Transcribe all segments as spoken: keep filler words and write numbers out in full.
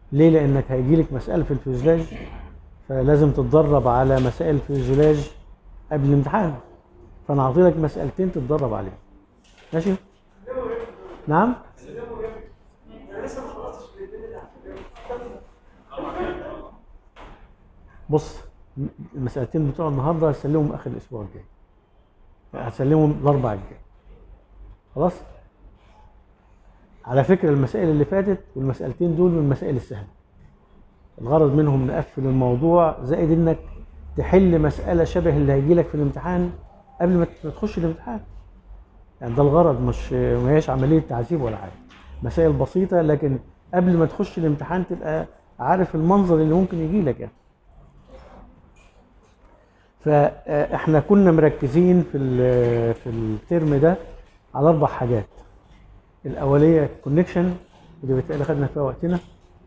ليه؟ لانك هيجيلك مسألة في الفيوزلاج، فلازم تتدرب على مسائل الفيوزلاج قبل الامتحان، فانا هعطيلك مسألتين تتدرب عليهم. ماشي؟ نعم؟ بص، المسألتين بتوع النهارده هسلمهم اخر الاسبوع الجاي، هسلمهم الاربع الجاي. خلاص؟ على فكرة المسائل اللي فاتت والمسألتين دول من المسائل السهلة، الغرض منهم نقفل الموضوع، زائد انك تحل مسألة شبه اللي هيجيلك في الامتحان قبل ما تخش الامتحان. يعني ده الغرض، مش ما هيش عملية تعذيب ولا حاجة، مسائل بسيطة لكن قبل ما تخش الامتحان تبقى عارف المنظر اللي ممكن يجيلك يعني. فاحنا كنا مركزين في في الترم ده على اربع حاجات. الاوليه كونكشن، ودي بالتالي خدنا فيها وقتنا،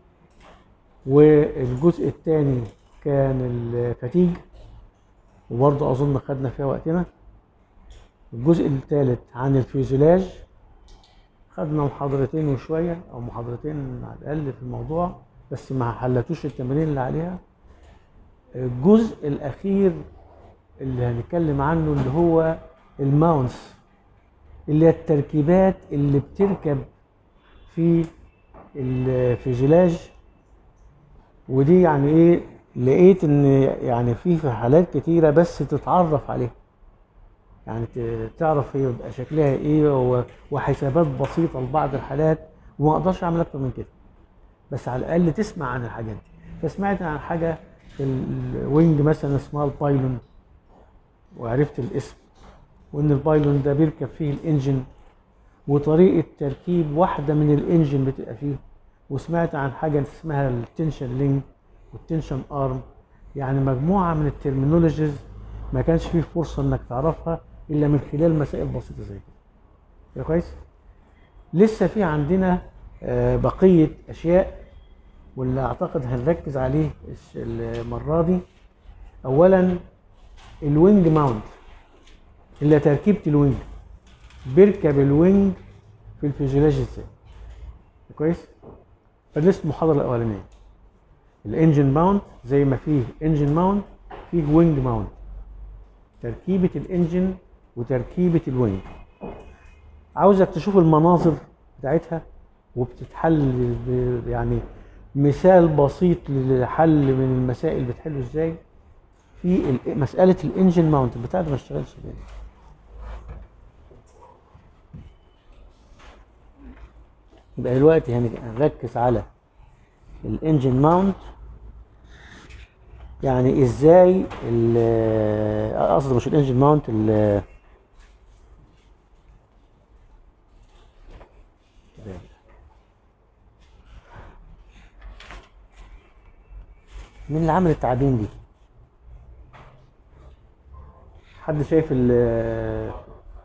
والجزء الثاني كان الفاتيج، وبرضه اظن خدنا فيها وقتنا. الجزء الثالث عن الفيوزلاج، خدنا محاضرتين وشويه او محاضرتين على الاقل في الموضوع، بس ما حلتوش التمارين اللي عليها. الجزء الاخير اللي هنتكلم عنه اللي هو الماونتس، اللي هي التركيبات اللي بتركب في الفيوزلاج. ودي يعني ايه، لقيت ان يعني في في حالات كتيره بس تتعرف عليها، يعني تعرف هي بيبقى شكلها ايه، وحسابات بسيطه لبعض الحالات، وما اقدرش اعمل اكتر من كده، بس على الاقل تسمع عن الحاجات دي. فسمعت عن حاجه في الوينج مثلا اسمها البايلون، وعرفت الاسم، وان البايلون ده بيركب فيه الانجن، وطريقه تركيب واحده من الانجن بتبقى فيه. وسمعت عن حاجه اسمها التنشن لينك والتنشن ارم، يعني مجموعه من الترمينولوجيز ما كانش فيه فرصه انك تعرفها الا من خلال مسائل بسيطه زي كده. كويس؟ لسه في عندنا بقيه اشياء، واللي اعتقد هنركز عليه المره دي. اولا الوينج ماونت، اللي تركيبه الوينج، بيركب الوينج في الفيوزلاج ازاي. كويس؟ فدي المحاضره الاولانيه. الانجن ماونت، زي ما فيه انجن ماونت فيه وينج ماونت، تركيبه الانجن وتركيبه الوينج. عاوزك تشوف المناظر بتاعتها وبتتحل، يعني مثال بسيط لحل من المسائل بتحله ازاي. في مساله الانجن ماونت بتاع ده ما اشتغلش بيه. يبقى دلوقتي هنركز على الانجن ماونت، يعني ازاي، قصدي مش الانجن ماونت، مين اللي عمل التعابين دي؟ حد شايف ال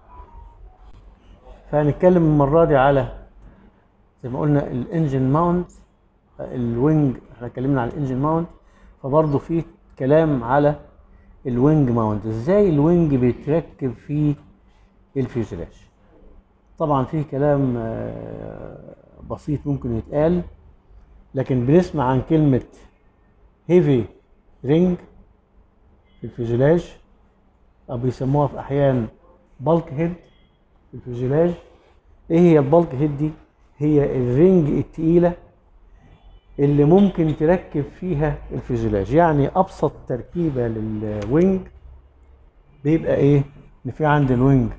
فهنتكلم المره دي على زي ما قلنا الانجن ماونت، الوينج احنا اتكلمنا على الانجن ماونت، فبرضه في كلام على الوينج ماونت، ازاي الوينج بيتركب في الفيوزلاج. طبعا في كلام بسيط ممكن يتقال، لكن بنسمع عن كلمه هيفي رينج في الفيوزلاج، او بيسموها في احيان بالك هيد في الفيوزلاج. ايه هي البالك هيد دي؟ هي الرينج التقيله اللي ممكن تركب فيها الفيوزلاج. يعني ابسط تركيبه للوينج بيبقى ايه؟ ان في عند الوينج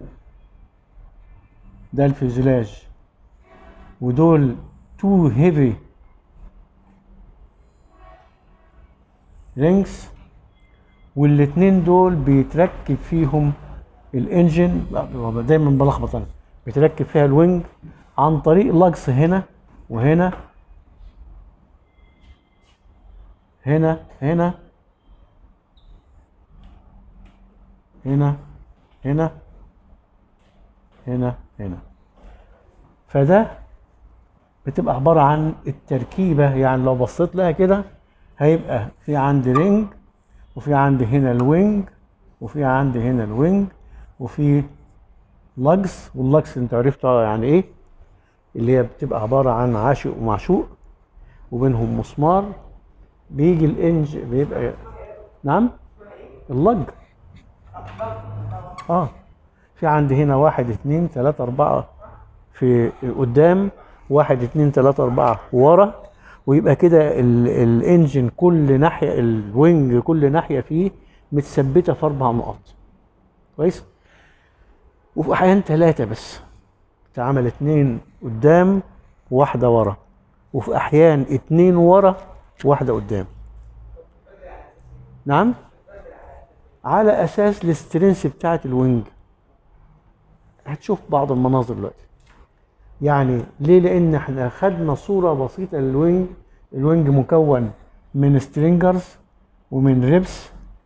ده الفيوزلاج، ودول تو هيفي رينجز، والاتنين دول بيتركب فيهم الانجن. دايما بلخبط انا، بيتركب فيها الوينج عن طريق لجس هنا وهنا هنا هنا هنا هنا هنا هنا. فده بتبقى عبارة عن التركيبة. يعني لو بصيت لها كده هيبقى في عندي رينج، وفي عندي هنا الوينج، وفي عندي هنا الوينج، وفي لجس. واللجس انت عرفت يعني ايه، اللي هي بتبقى عبارة عن عاشق ومعشوق. وبينهم مسمار، بيجي الانج بيبقى نعم اللج. اه في عندي هنا واحد اتنين تلاتة اربعة في قدام، واحد اتنين تلاتة اربعة ورا، ويبقى كده الانجن كل ناحية، الوينج كل ناحية فيه متثبتة في اربع نقط. كويس. وفي احيان ثلاثة بس اتعمل اتنين قدام وواحدة ورا، وفي احيان اتنين ورا واحدة قدام. نعم على اساس الاسترنس بتاعت الوينج. هتشوف بعض المناظر دلوقتي. يعني ليه؟ لان احنا خدنا صورة بسيطة للوينج. الوينج مكون من سترينجرز ومن ريبس،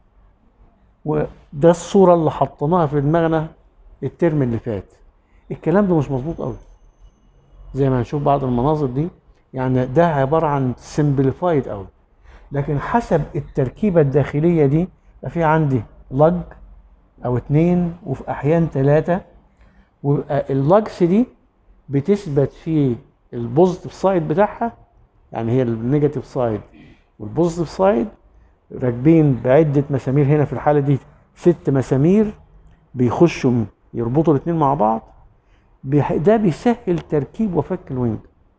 وده الصورة اللي حطيناها في دماغنا الترم اللي فات. الكلام ده مش مظبوط قوي زي ما هنشوف بعض المناظر دي. يعني ده عبارة عن سمبليفايد قوي، لكن حسب التركيبة الداخلية دي في عندي لج او اتنين وفي احيان ثلاثة، ويبقى اللجس دي بتثبت في البوزيتيف سايد بتاعها. يعني هي النيجاتيف سايد والبوزيتيف سايد راكبين بعدة مسامير. هنا في الحالة دي ست مسامير بيخشوا يربطوا الاثنين مع بعض. ده بيسهل تركيب وفك الوينج.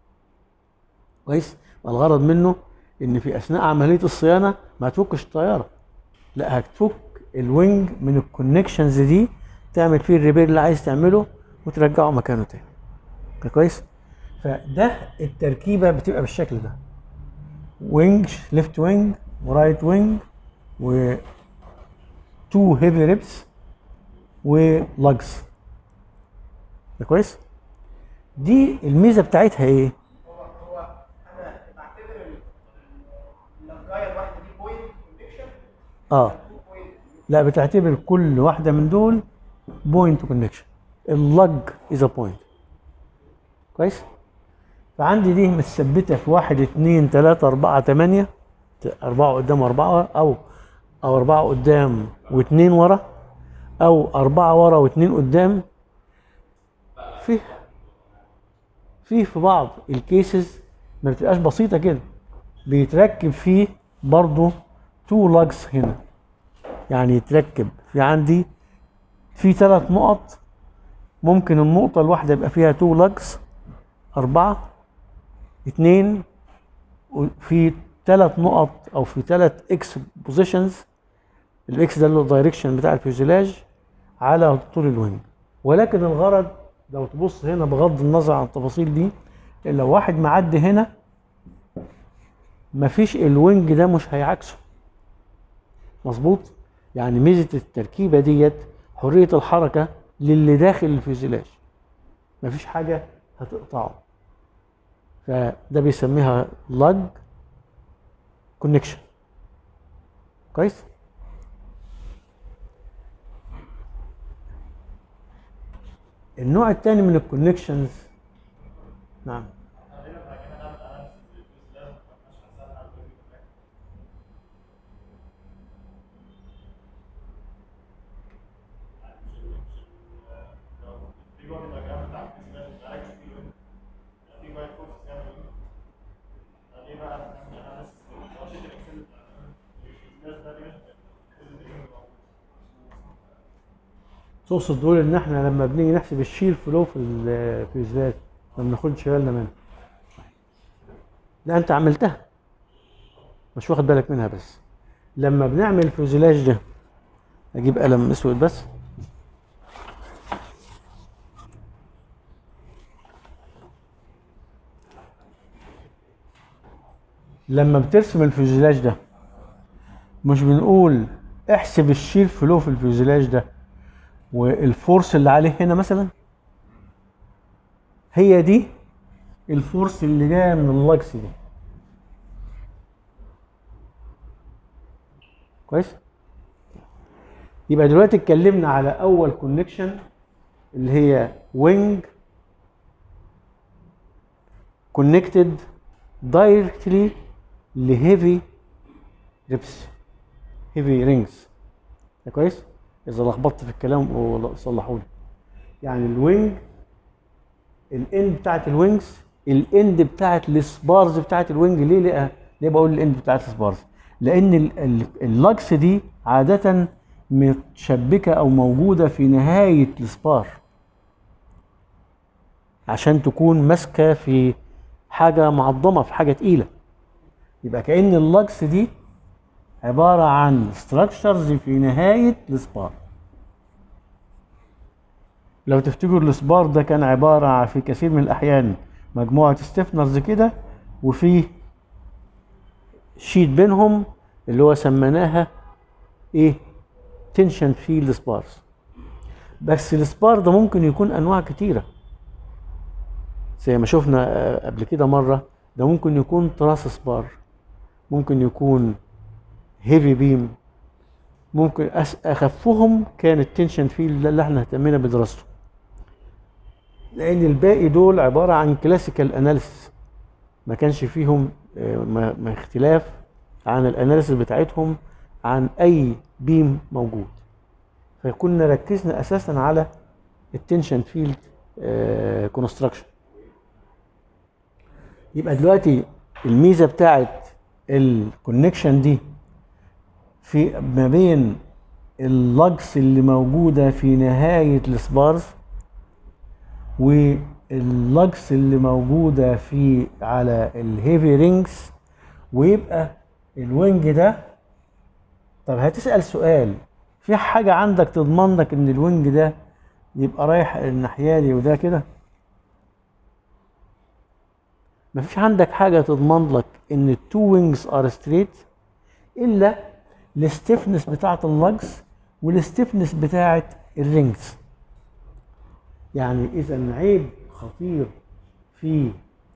كويس. والغرض منه ان في اثناء عملية الصيانة ما تفكش الطيارة، لا هتفك الوينج من الكونكشنز دي، تعمل فيه الريبير اللي عايز تعمله وترجعه مكانه تاني. كويس. فده التركيبة بتبقى بالشكل ده: وينج، ليفت وينج ورايت وينج، و تو هيفي ريبس ولجز. ده كويس. دي الميزه بتاعتها ايه؟ هو هو انا بعتبر اللجايه الواحده دي بوينت كونكشن. اه لا، بتعتبر كل واحده من دول بوينت كونكشن. اللج از ا بوينت. كويس. فعندي دي متثبته في واحد اتنين تلاته اربعه تمانيه، اربعه قدام واربعه، او او اربعه قدام واتنين ورا، او اربعه ورا واتنين قدام. في في في بعض الكيسز ما بتبقاش بسيطه كده، بيتركب فيه برضو تو لاجز هنا. يعني يتركب في عندي في ثلاث نقط، ممكن النقطه الواحده يبقى فيها تو لاجز، اربعه اتنين، وفي ثلاث نقط او في ثلاث اكس بوزيشنز. الاكس ده اللي هو الدايركشن بتاع الفيوزلاج على طول الوينج. ولكن الغرض لو تبص هنا بغض النظر عن التفاصيل دي، لو واحد معدي هنا مفيش الوينج ده مش هيعكسه. مظبوط. يعني ميزه التركيبه ديت حريه الحركه للي داخل الفيوزلاج، مفيش حاجه هتقطعه. فده بيسميها لاج كونكشن. كويس. النوع الثاني من الكونكشنز. نعم تقصد تقول ان احنا لما بنيجي نحسب الشير فلو في الفيوزلاج ما بناخدش بالنا منها؟ لا انت عملتها مش واخد بالك منها. بس لما بنعمل الفيوزلاج ده، اجيب قلم اسود بس. لما بترسم الفيوزلاج ده مش بنقول احسب الشير فلو في الفيوزلاج ده والفورس اللي عليه هنا مثلا؟ هي دي الفورس اللي جايه من اللاجس دي. كويس. يبقى دلوقتي اتكلمنا على اول كونكشن اللي هي وينج كونكتد دايركتلي لهيفي ريبس، هيفي رينجز. كويس. اذا لخبطت في الكلام صلحوا لي. يعني الوينج الاند بتاعت الوينجز الاند بتاعت السبارز بتاعت الوينج. ليه ليه ليه بقول الاند بتاعت السبارز؟ لان ال- ال- اللاجس دي عاده متشبكه او موجوده في نهايه السبار عشان تكون ماسكه في حاجه معضمه، في حاجه تقيله. يبقى كأن اللاجس دي عباره عن ستراكشرز في نهايه السبار. لو تفتكروا السبار ده كان عباره عن في كثير من الاحيان مجموعه ستيفنرز كده، وفي شيت بينهم اللي هو سميناها ايه؟ تنشن فيلد سبارز. بس السبار ده ممكن يكون انواع كتيره زي ما شفنا آه، قبل كده مره. ده ممكن يكون تراس سبار، ممكن يكون هيفي بيم، ممكن أس- اخفهم كان التنشن فيلد ده اللي احنا اهتمينا بدراسته، لان الباقي دول عباره عن كلاسيكال اناليسيس ما كانش فيهم آه، ما ما اختلاف عن الاناليسيس بتاعتهم عن اي بيم موجود. فكنا ركزنا اساسا على التنشن فيلد كونستراكشن. يبقى دلوقتي الميزه بتاعت الكونكشن دي في ما بين اللاجس اللي موجوده في نهايه السبارز واللاجس اللي موجوده في على الهيفي رينجز، ويبقى الوينج ده. طب هتسأل سؤال، في حاجة عندك تضمن لك ان الوينج ده يبقى رايح الناحية دي وده كده؟ مفيش عندك حاجة تضمن لك ان التو وينجز ار ستريت الا الستيفنس بتاعت اللاجز والستيفنس بتاعت الرينجز. يعني اذا عيب خطير في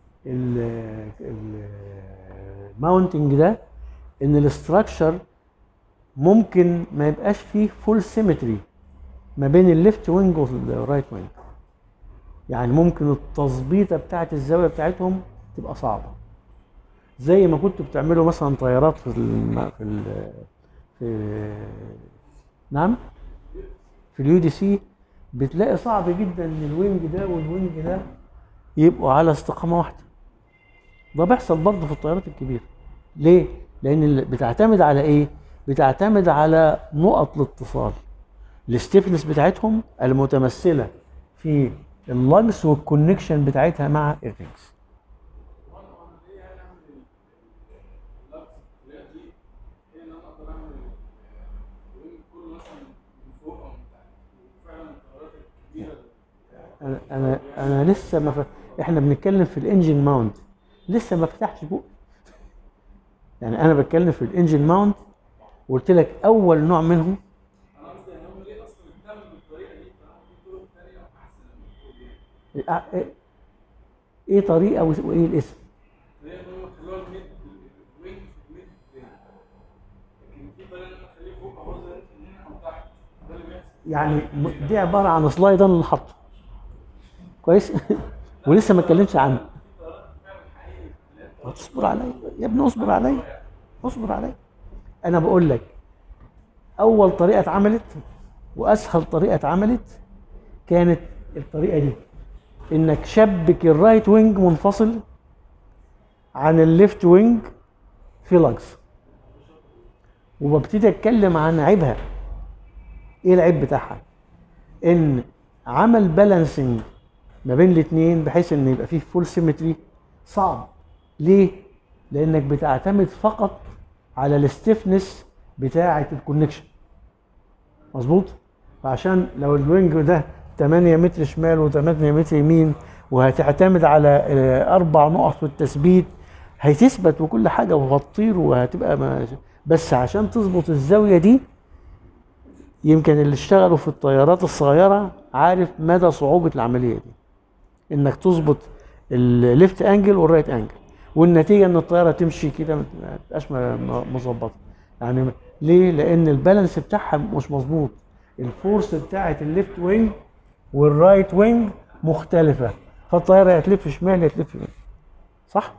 الماونتنج ده ان الاستراكشر ممكن ما يبقاش فيه فول سيمتري ما بين الليفت وينج والرايت وينج. يعني ممكن التظبيطه بتاعت الزاويه بتاعتهم تبقى صعبه، زي ما كنتوا بتعملوا مثلا طيارات في ال في ال في نعم في اليو دي سي. بتلاقي صعب جدا ان الوينج ده والوينج ده يبقوا على استقامه واحده. ده بيحصل برضه في الطيارات الكبيره. ليه؟ لان بتعتمد على ايه؟ بتعتمد على نقط الاتصال، الستيفنس بتاعتهم المتمثله في اللاجس والكونكشن بتاعتها مع الرينجز. انا انا انا لسه ما ف... احنا بنتكلم في الانجن ماونت، لسه ما فتحتش بقى. يعني انا بتكلم في الانجن ماونت وقلت لك اول نوع منهم. انا قصدي ان هم ليه اصلا بيتعملوا بالطريقه دي؟ طالما في طرق ثانيه احسن من الطرق دي. ايه إيه طريقه وايه الاسم؟ هي ان هم خلوها الميد وينج في الميد وينج، لكن في طريقه ان انا اخليه فوق اهو زي هنا او تحت. ده اللي بيحصل. يعني دي عباره عن سلايد انا اللي حاطه كويس. ولسه ما اتكلمش عنه. اصبر عليا يا ابني، اصبر عليا اصبر عليا. انا بقول لك اول طريقه اتعملت واسهل طريقه اتعملت كانت الطريقه دي، انك شبك الرايت وينج منفصل عن الليفت وينج في لاجز. وببتدي اتكلم عن عيبها. ايه العيب بتاعها؟ ان عمل بالانسنج ما بين الاثنين بحيث ان يبقى فيه فول سيمتري صعب. ليه؟ لانك بتعتمد فقط على الستيفنس بتاعه الكونكشن. مظبوط؟ فعشان لو الوينج ده ثمانية متر شمال و8 متر يمين وهتعتمد على اربع نقط في التثبيت، هتثبت وكل حاجه وهتطير وهتبقى ما. بس عشان تظبط الزاويه دي، يمكن اللي اشتغلوا في الطيارات الصغيره عارف مدى صعوبه العمليه دي، انك تظبط الليفت انجل والرايت انجل، والنتيجه ان الطياره تمشي كده ما تبقاش مظبطه. يعني ليه؟ لان البالانس بتاعها مش مظبوط. الفورس بتاعه الليفت وينج والرايت وينج مختلفه، فالطياره يا تلف شمال يا تلف يمين. صح؟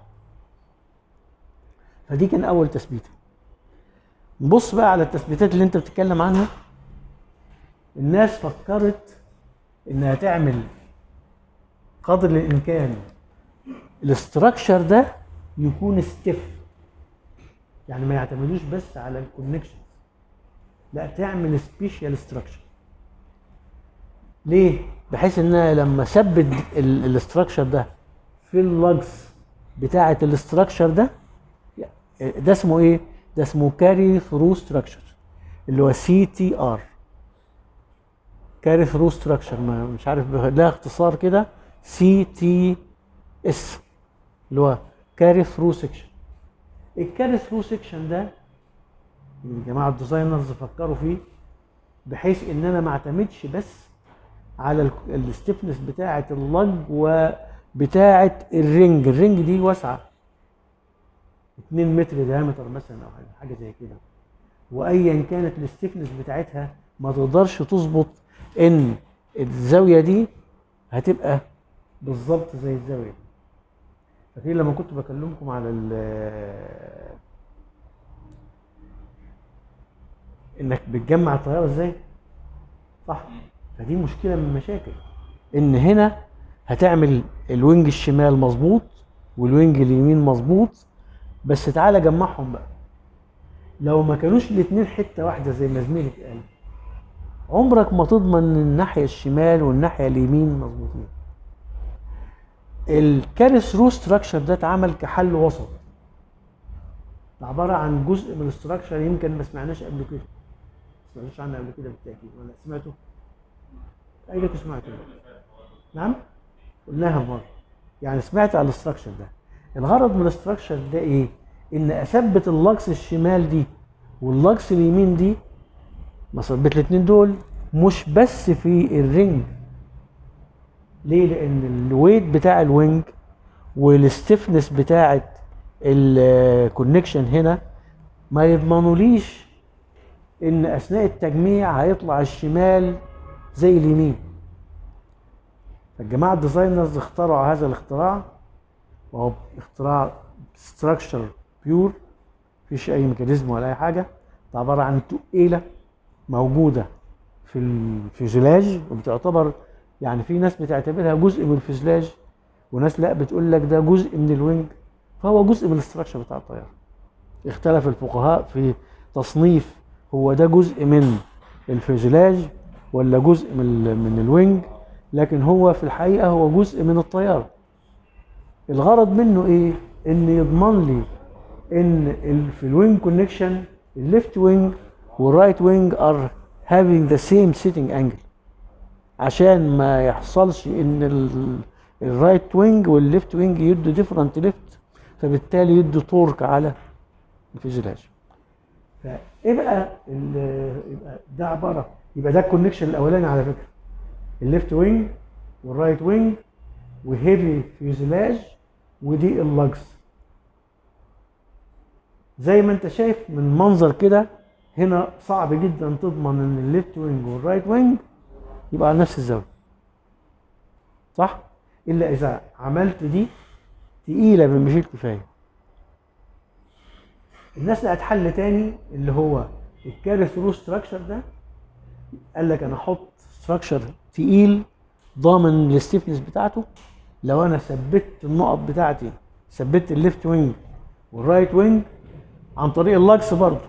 فدي كان اول تثبيته. نبص بقى على التثبيتات اللي انت بتتكلم عنها. الناس فكرت انها تعمل قدر الامكان الاستراكشر ده يكون ستيف، يعني ما يعتمدوش بس على الكونكشن، لا تعمل سبيشال ستراكشر. ليه؟ بحيث ان انا لما اثبت الاستراكشر ده في اللجز بتاعه الاستراكشر ده، ده اسمه ايه؟ ده اسمه كاري ثرو ستراكشر، اللي هو سي تي ار، كاري ثرو ستراكشر، مش عارف لها اختصار كده، سي تي اس، اللي هو كاري ثرو سيكشن. الكاري ثرو سيكشن ده الجماعه الديزاينرز فكروا فيه بحيث ان انا ما اعتمدش بس على الستيفنس بتاعه اللج وبتاعه الرنج. الرنج دي واسعه اتنين متر ديامتر مثلا او حاجه زي كده، وايا كانت الستيفنس بتاعتها ما تقدرش تظبط ان الزاويه دي هتبقى بالظبط زي الزاويه دي. فاكرين لما كنت بكلمكم على انك بتجمع الطياره ازاي، صح؟ فدي مشكله من المشاكل، ان هنا هتعمل الوينج الشمال مظبوط والوينج اليمين مظبوط، بس تعالى جمعهم بقى. لو ما كانوش الاثنين حته واحده زي ما زميلك قال، عمرك ما تضمن ان الناحيه الشمال والناحيه اليمين مظبوطين. الكاري ثرو ستراكشر ده اتعمل كحل وسط، عباره عن جزء من الاستراكشر يمكن ما سمعناش قبل كده، ما سمعناش عنه قبل كده بالتاكيد، ولا سمعته؟ ايوه سمعته. نعم قلناها مره، يعني سمعت على الاستراكشر ده. الغرض من الاستراكشر ده ايه؟ ان اثبت اللكس الشمال دي واللكس اليمين دي، ما اثبت الاثنين دول مش بس في الرينج. ليه؟ لان الويت بتاع الوينج والستيفنس بتاعه الكونكشن هنا ما يضمنوليش ان اثناء التجميع هيطلع الشمال زي اليمين. فالجماعه الديزاينرز اخترعوا هذا الاختراع، وهو اختراع ستراكشر بيور، مفيش اي ميكانيزم ولا اي حاجه، ده عباره عن تقيله موجوده في الفيوزلاج، وبتعتبر يعني في ناس بتعتبرها جزء من الفيوزلاج، وناس لا بتقول لك ده جزء من الوينج، فهو جزء من الاستراكشر بتاع الطياره. اختلف الفقهاء في تصنيف هو ده جزء من الفيوزلاج ولا جزء من من الوينج، لكن هو في الحقيقه هو جزء من الطياره. الغرض منه ايه؟ ان يضمن لي ان في الوينج كونكشن الليفت وينج والرايت وينج ار having the same sitting angle، عشان ما يحصلش ان الرايت وينج والليفت وينج يدوا ديفرنت ليفت، فبالتالي يدوا تورك على الفيوزلاج. فايه بقى يبقى ده عباره، يبقى ده الكونكشن الاولاني على فكره، الليفت وينج والرايت وينج وهيفي فيوزلاج، ودي اللجز. زي ما انت شايف من منظر كده هنا صعب جدا تضمن ان الليفت وينج والرايت وينج يبقى على نفس الزاويه، صح؟ الا اذا عملت دي تقيله بما فيه الكفايه. الناس لقت حل تاني اللي هو الكاري ثرو ستراكشر ده، قال لك انا احط ستراكشر تقيل ضامن الستيفنس بتاعته. لو انا ثبت النقط بتاعتي، ثبت الليفت وينج والرايت وينج عن طريق اللجز برضه،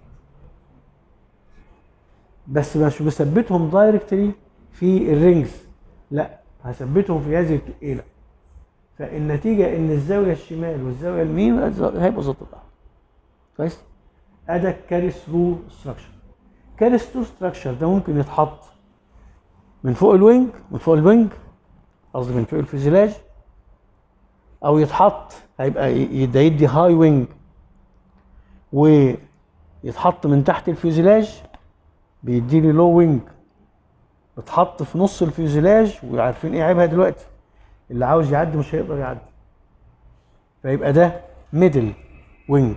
بس مش بثبتهم دايركتلي في الرينجز، لا هثبتهم في هذه التقيله، فالنتيجه ان الزاويه الشمال والزاويه اليمين هيبقوا ظبط بعض. كويس؟ ادي كاري ثرو ستراكشر. كاري ثرو ستراكشر ده ممكن يتحط من فوق الوينج، من فوق الوينج قصدي من فوق الفيوزلاج، او يتحط هيبقى يدي يدي هاي وينج ويتحط من تحت الفيوزلاج بيدي لي لو وينج، اتحط في نص الفيوزلاج، وعارفين ايه عيبها دلوقتي، اللي عاوز يعدي مش هيقدر يعدي، فيبقى ده ميدل وينج.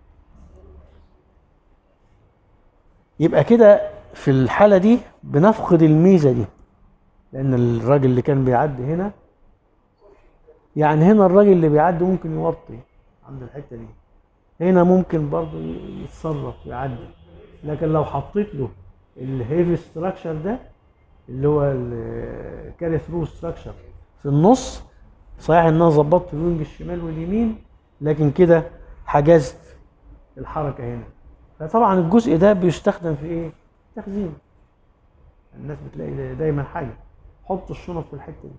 يبقى كده في الحاله دي بنفقد الميزه دي، لان الراجل اللي كان بيعدي هنا، يعني هنا الراجل اللي بيعدي ممكن يوطي عند الحته دي، هنا ممكن برضه يتصرف ويعدي، لكن لو حطيت له الهيفي ستراكشر ده اللي هو الكاري ثرو ستراكشر في النص، صحيح ان انا ظبطت الوينج الشمال واليمين، لكن كده حجزت الحركه هنا. فطبعا الجزء ده بيستخدم في ايه؟ تخزين. الناس بتلاقي دايما حاجه حط الشنط في الحته دي،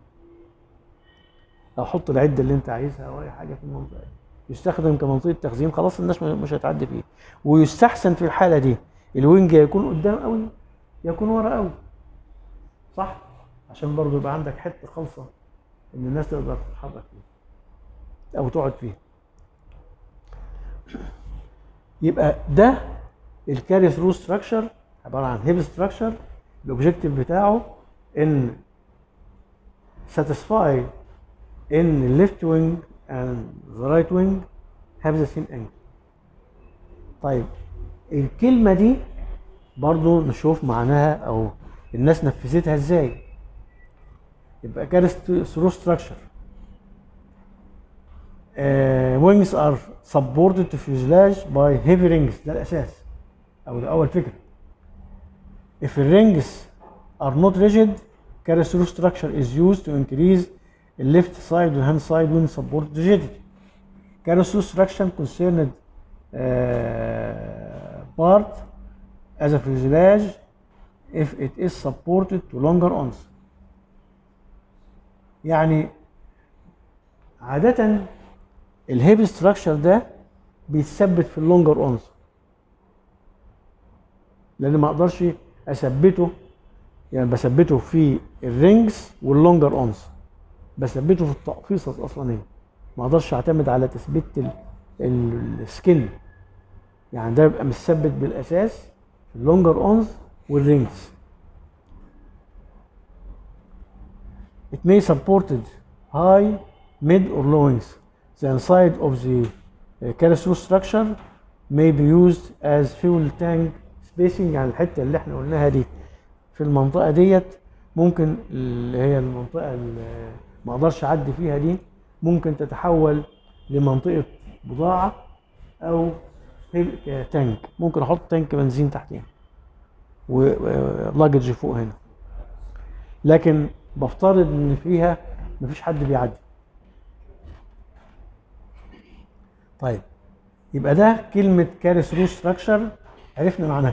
او حط العده اللي انت عايزها او اي حاجه في المنطقه دي، يستخدم كمنطقه تخزين. خلاص الناس مش هتعدي فيه. ويستحسن في الحاله دي الوينج يكون قدام قوي يكون ورا قوي، صح؟ عشان برضو يبقى عندك حته خالصه ان الناس تقدر تتحرك فيها او تقعد فيها. يبقى ده الكاري ثرو ستراكشر عباره عن هيب ستراكشر. الاوبجيكتيف بتاعه ان satisfy ان left wing and the right wing have the same angle. طيب الكلمه دي برضو نشوف معناها او الناس نفذتها ازاي. يبقى كاري ثرو ستراكشر wings are supported to fuselage by heavy rings. ده الاساس او ده اول فكره. If the rings are not rigid, carry through structure is used to increase the left side and hand side when support rigidity. Carry through structure concerned uh, part as a fuselage if it is supported to longer arms. يعني عادة الهيب ستراكشر ده بيتثبت في اللونجر اونز، لان ما اقدرش اثبته، يعني بثبته في الرينجز واللونجر اونز، بثبته في التقفيصه الاصلانيه. ما اقدرش اعتمد على تثبيت السكن، يعني ده بيبقى متثبت بالاساس في اللونجر اونز والرينجز. It may supported high, mid or low wings. The inside of the uh, carry through structure may be used as fuel tank spacing. يعني الحته اللي احنا قلناها دي في المنطقه ديت ممكن اللي هي المنطقه اللي ما اقدرش اعدي فيها دي ممكن تتحول لمنطقه بضاعه او تانك. ممكن احط تانك بنزين تحتيها ولاجج فوق هنا، لكن بفترض ان فيها مفيش حد بيعدي. طيب يبقى ده كلمة carry through structure عرفنا معناها.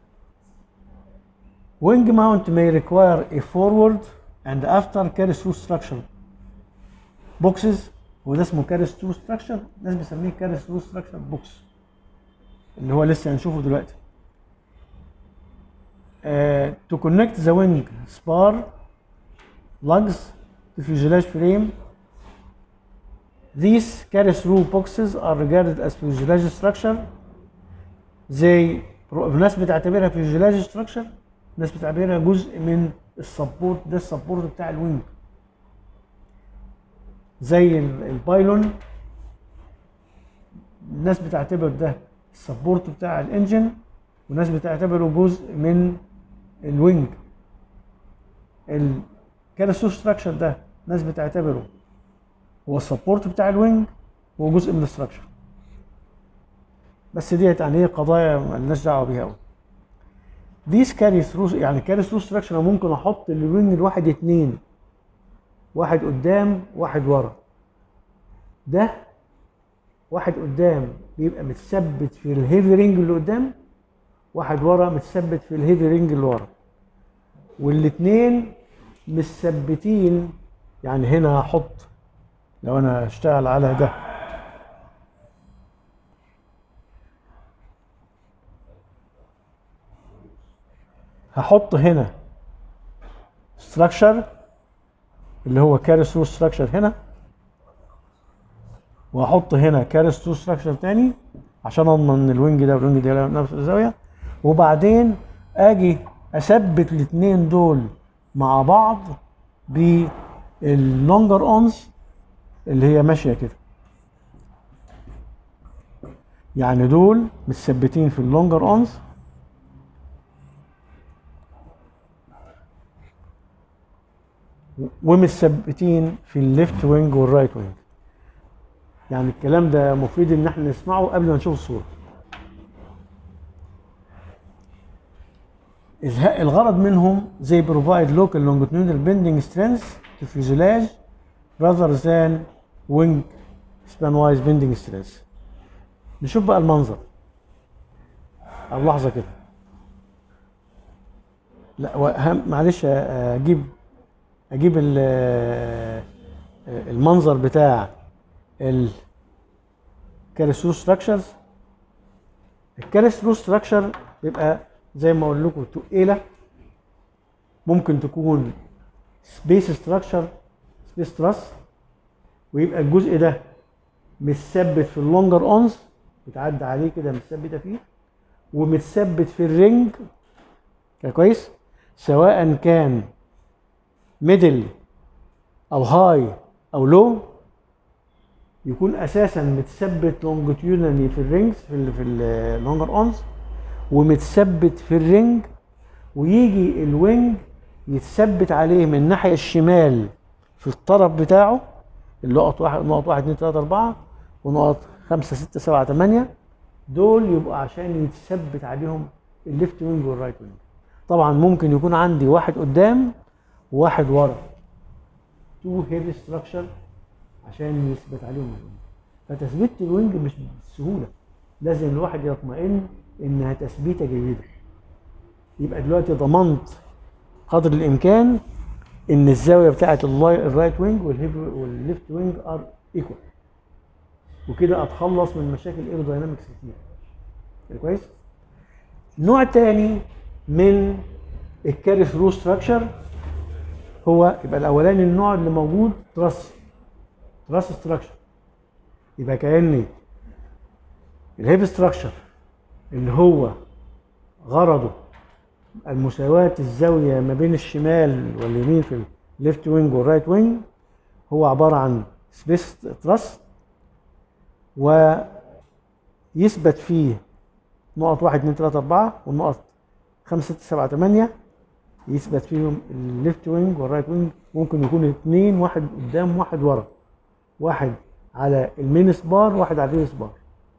Wing mount may require a forward and after carry through structure boxes، وده اسمه carry through structure، الناس بيسميه carry through structure box اللي هو لسه هنشوفه دلوقتي. Uh, to connect the wing spar lugs to fuselage frame. These carry-through boxes are regarded as fuselage structure. زي الناس بتعتبرها fuselage structure، الناس بتعتبرها جزء من السبورت، ده السبورت بتاع الوينج. زي البايلون الناس بتعتبر ده السبورت بتاع الانجن، والناس بتعتبره جزء من الوينج. الكاري-ثرو ستراكشر ده ناس بتعتبره هو السبورت بتاع الوينج وهو جزء من الستراكشر. بس ديت يعني هي قضايا مالناش دعوه بيها قوي. ديز كاري ثرو، يعني كاري ثرو ستراكشر ممكن احط الوينج الواحد اتنين، واحد قدام واحد ورا. ده واحد قدام بيبقى متثبت في الهيفي رينج اللي قدام، واحد ورا متثبت في الهيفي رينج اللي ورا، والاتنين متثبتين. يعني هنا هحط، لو انا اشتغل على ده هحط هنا ستراكشر اللي هو كاري ثرو ستراكشر هنا، وهحط هنا كاري ثرو ستراكشر تاني عشان اضمن ان الوينج ده والوينج ده نفس الزاويه، وبعدين اجي اثبت الاثنين دول مع بعض باللونجر اونز اللي هي ماشيه كده. يعني دول متثبتين في اللونجر اونز ومتثبتين في الليفت وينج والرايت وينج. يعني الكلام ده مفيد ان احنا نسمعه قبل ما نشوف الصوره. الغرض منهم زي provide local longitudinal bending strength to fuselage rather than wing span wise bending stress. نشوف بقى المنظر او لحظه كده. لا وأهم معلش اجيب اجيب المنظر بتاع الكارثرو ستراكشرز. الكارثرو ستراكشر بيبقى زي ما اقول لكم تقيله، ممكن تكون سبيس ستراكشر سبيس تراس، ويبقى الجزء ده متثبت في اللونجر اونز بتعدي عليه كده متثبته فيه، ومتثبت في الرينج كويس، سواء كان ميدل او هاي او لو، يكون اساسا متثبت لونجيتيودنالي في الرينجز في ال في اللونجر اونز، ومتثبت في الرينج، ويجي الوينج يتثبت عليه من الناحيه الشمال في الطرف بتاعه اللقط واحد نقط واحد اتنين تلاته اربعه ونقط خمسه سته سبعه تمانيه، دول يبقوا عشان يتثبت عليهم الليفت وينج والرايت وينج. طبعا ممكن يكون عندي واحد قدام وواحد ورا، تو هيفي ستراكشر عشان يثبت عليهم الوينج. فتثبيت الوينج مش بالسهوله، لازم الواحد يطمئن انها تثبيته جيده. يبقى دلوقتي ضمنت قدر الامكان ان الزاويه بتاعه الرايت وينج والليفت وينج ار ايكوال، وكده اتخلص من مشاكل ايروداينامكس كتير. كويس. نوع تاني من الكاري ثرو ستراكشر هو يبقى الاولاني النوع اللي موجود تراس تراس ستراكشر، يبقى كاني الهيفي ستراكشر اللي هو غرضه المساواة الزاوية ما بين الشمال واليمين في الليفت وينج والرايت وينج، هو عبارة عن سبيس تراس، ويثبت فيه نقط واحد اتنين تلاته اربعه والنقط خمسه سته سبعه تمانيه، يثبت فيهم الليفت وينج والرايت وينج. ممكن يكون اتنين، واحد قدام واحد ورا، واحد على المين سبار واحد على الريل سبار.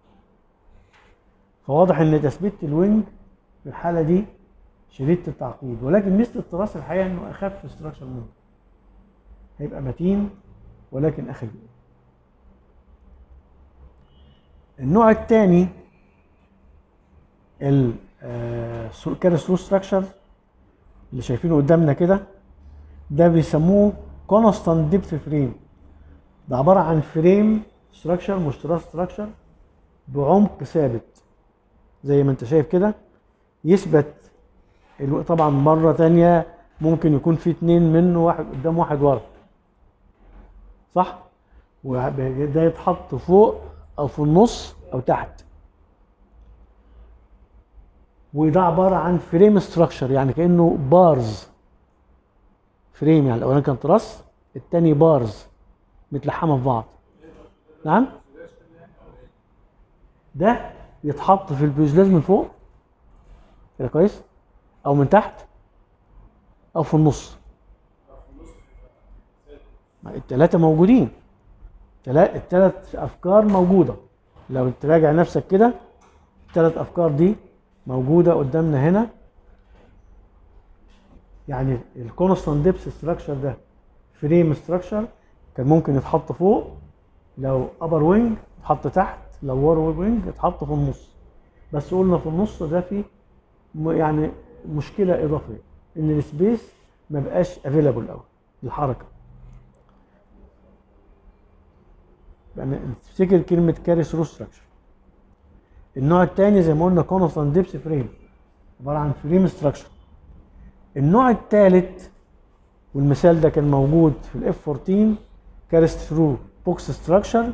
فواضح ان تثبيت الوينج في الحاله دي شديده التعقيد، ولكن ميزه التراس الحقيقه انه اخف ستراكشر منه، هيبقى متين ولكن اخف. النوع الثاني الكاري ثرو ستراكشر اللي شايفينه قدامنا كده، ده بيسموه كونستانت ديبث فريم. ده عباره عن فريم ستراكشر مش تراس ستراكشر بعمق ثابت زي ما انت شايف كده، يثبت. طبعا مره ثانيه ممكن يكون في اتنين منه، واحد قدام واحد ورا، صح؟ وده يتحط فوق او في النص او تحت. وده عباره عن فريم ستراكشر، يعني كانه بارز فريم، يعني الاولاني كان تراس، الثاني بارز متلحمه في بعض. نعم؟ ده يتحط في الفيوزلاج من فوق كده كويس، او من تحت، او في النص. الثلاثه موجودين، الثلاث افكار موجوده. لو تراجع نفسك كده الثلاث افكار دي موجوده قدامنا هنا. يعني الكونستانت ديبث ستراكشر ده فريم ستراكشر، كان ممكن يتحط فوق لو ابر وينج، يتحط تحت لو ور وينج، يتحط في النص. بس قلنا في النص ده فيه يعني مشكله اضافيه، ان السبيس ما بقاش افيلابل قوي للحركه. يعني تفتكر كلمه كاري ثرو ستراكشر. النوع الثاني زي ما قلنا كونستانت ديبث فريم، عباره عن فريم ستراكشر. النوع الثالث والمثال ده كان موجود في الاف اربعتاشر كاري ثرو بوكس ستراكشر،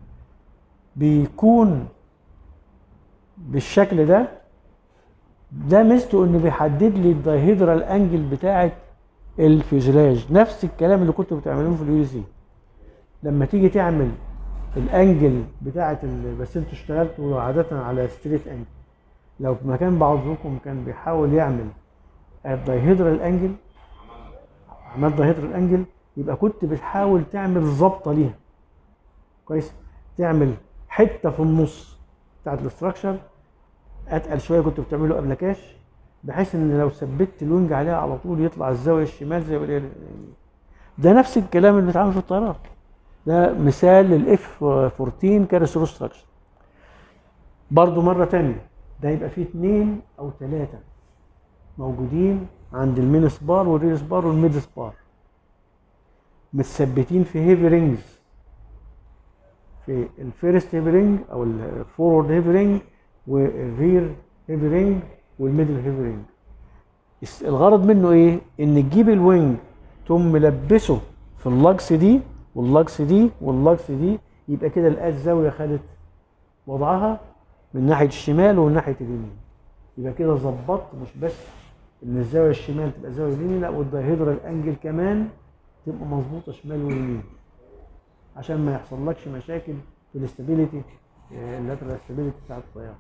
بيكون بالشكل ده. ده ميزته انه بيحدد لي الدايهيدرال انجل بتاعه الفيوزلاج، نفس الكلام اللي كنتوا بتعملوه في اليو سي. لما تيجي تعمل الانجل بتاعه بس انتوا اشتغلتوا عاده على ستريت انجل، لو في مكان بعضكم كان بيحاول يعمل الدايهيدرال انجل، عمل دايهيدرال انجل، يبقى كنت بتحاول تعمل ظبطه ليها كويس، تعمل حته في النص بتاعت الاستراكشر اتقل شويه كنت بتعمله قبل كاش، بحيث ان لو ثبت الوينج عليها على طول يطلع الزاويه الشمال زي ما ده نفس الكلام اللي بيتعمل في الطيارات. ده مثال للاف أربعتاشر كارث ستراكشر. برضو مره تانية ده يبقى فيه اتنين او ثلاثه موجودين عند المين سبار والرير سبار والميد سبار، متثبتين في هيفي رينجز، في الفيرست هيفي رينج او الفورورد هيفي رينج والرير هيفي رينج والميدل هيفي رينج. الغرض منه ايه؟ ان تجيب الوينج تقوم ملبسه في اللاجس دي واللاجس دي واللاجس دي، يبقى كده لقيت زاويه خدت وضعها من ناحيه الشمال ومن ناحيه اليمين. يبقى كده ظبطت مش بس ان الزاويه الشمال تبقى زاويه اليمين، لا والدايهيدرال انجل كمان تبقى مظبوطه شمال ويمين، عشان ما يحصلكش مشاكل في الاستابيليتي، اللاترال استابيليتي بتاعت الطياره.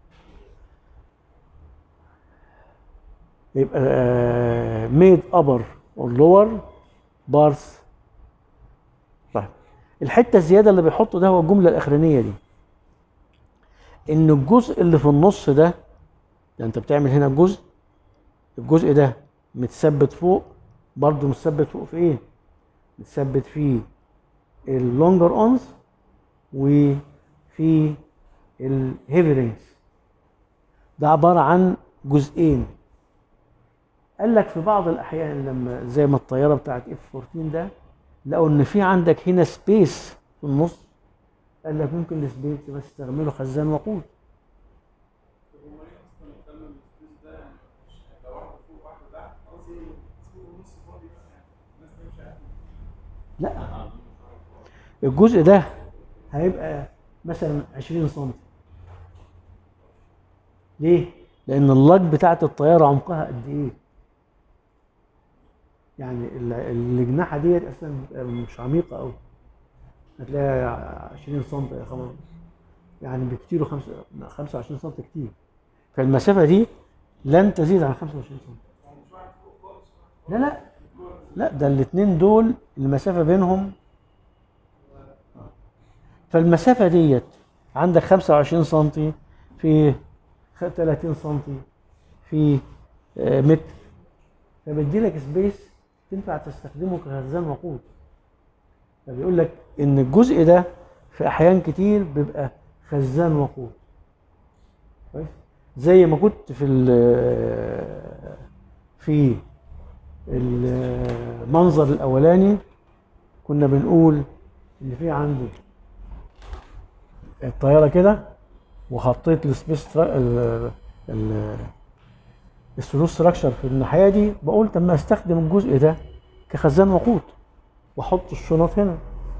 يبقى ميد ابر واللور بارس. طيب الحته الزياده اللي بيحطه ده هو الجمله الاخرانيه دي، ان الجزء اللي في النص ده، ده انت بتعمل هنا جزء، الجزء ده متثبت فوق، برضه متثبت فوق في ايه؟ متثبت في اللونجر اونز وفي الهيفي رينجز. ده عباره عن جزئين. قال لك في بعض الاحيان لما زي ما الطياره بتاعت اف أربعتاشر ده لقوا ان في عندك هنا سبيس في النص، قال لك ممكن السبيس ده تستعمله خزان وقود. لا الجزء ده هيبقى مثلا عشرين سم. ليه؟ لان اللاج بتاعت الطياره عمقها قد ايه؟ يعني الجناحه ديت اصلا مش عميقه قوي، هتلاقيها عشرين سم يا خمر، يعني بكتير خمسة وعشرين سم كتير. فالمسافه دي لن تزيد عن خمسة وعشرين سم. لا لا لا ده الاثنين دول المسافه بينهم، فالمسافه ديت عندك خمسة وعشرين سم في ثلاثين سم في متر، فبيدي لك سبيس تنفع تستخدمه كخزان وقود. فبيقول لك ان الجزء ده في احيان كتير بيبقى خزان وقود. كويس؟ زي ما كنت في في المنظر الاولاني كنا بنقول ان في عندي الطياره كده وحطيت السبيس السلو ستراكشر في الناحيه دي، بقول طب ما استخدم الجزء ده كخزان وقود واحط الشنط هنا،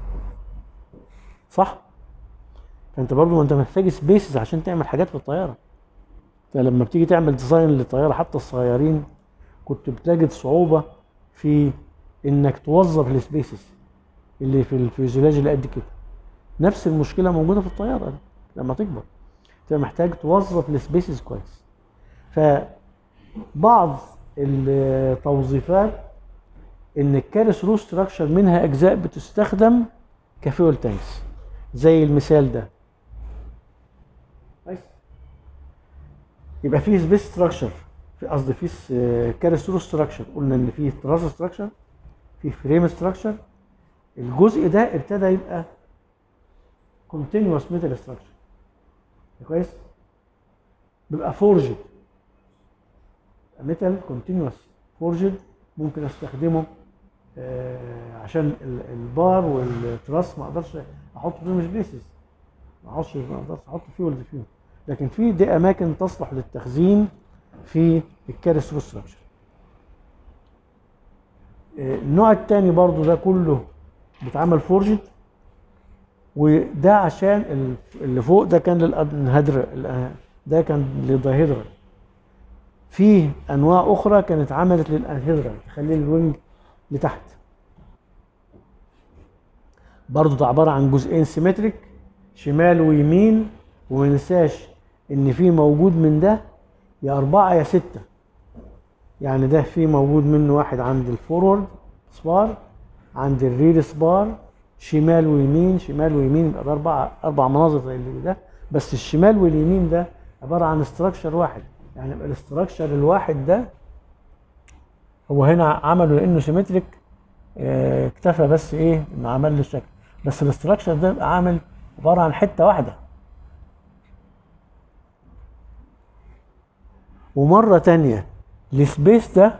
صح؟ فانت برضو انت محتاج سبيسز عشان تعمل حاجات في الطياره. فلما بتيجي تعمل ديزاين للطياره حتى الصغيرين كنت بتجد صعوبه في انك توظف السبيسز اللي في الفيوزيلاج اللي قد كده. نفس المشكله موجوده في الطياره دي. لما تكبر انت محتاج توظف السبيسز كويس. فبعض التوظيفات ان الكارث رو ستراكشر منها اجزاء بتستخدم كفيول تانكس زي المثال ده. كويس؟ يبقى في سبيس ستراكشر، في قصدي في كارث رو ستراكشر قلنا ان في تراس ستراكشر، في فريم ستراكشر. الجزء ده ابتدى يبقى كونتينوس ميتال ستراكشر. كويس؟ بيبقى فورجد، ميتال كونتينوس فورجد، ممكن استخدمه آه عشان البار والتراس ما اقدرش احط فيهم سبيسز، ما اقدرش ما اقدرش احط فيولز فيهم، لكن في دي اماكن تصلح للتخزين في الكارث رو ستراكشر. آه النوع الثاني برضو ده كله بيتعمل فورجد، وده عشان اللي فوق ده كان للانهدر، ده كان للدايهيدرال. في انواع اخرى كانت عملت للانهدرال تخلي الوينج لتحت. برضو ده عباره عن جزئين سيمتريك شمال ويمين، وما ننساش ان في موجود من ده يا اربعه يا سته. يعني ده في موجود منه واحد عند الفورورد سبار، عند الرير سبار، شمال ويمين شمال ويمين، يبقى اربع اربع مناظر زي اللي ده. بس الشمال واليمين ده عباره عن استراكشر واحد، يعني يبقى الاستراكشر الواحد ده هو هنا عمله لانه سيمتريك آه، اكتفى بس ايه انه عمل له الشكل، بس الاستراكشر ده يبقى عامل عباره عن حته واحده. ومره تانية السبيس ده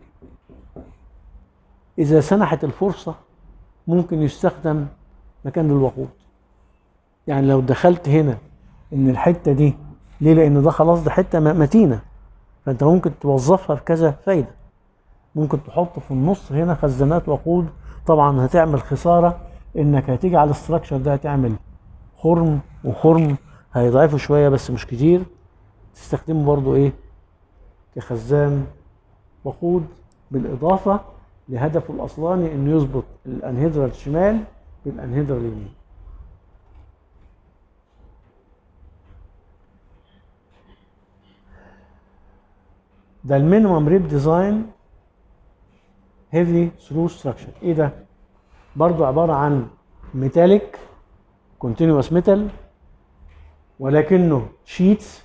اذا سنحت الفرصه ممكن يستخدم مكان للوقود. يعني لو دخلت هنا ان الحته دي ليه، لان ده خلاص ده حته م- متينه، فانت ممكن توظفها في كذا فايده. ممكن تحط في النص هنا خزانات وقود، طبعا هتعمل خساره انك هتيجي على الاستراكشر ده هتعمل خرم، وخرم هيضعفه شويه بس مش كتير، تستخدمه برضو ايه كخزان وقود، بالاضافه لهدفه الاصلاني انه يظبط الانهيدرال الشمال بالانهيدرال اليمين. ده المينيمم ريب ديزاين هيفي ثرو ستراكشر. ايه ده؟ برضو عباره عن ميتاليك كونتينوس ميتال، ولكنه شيتس،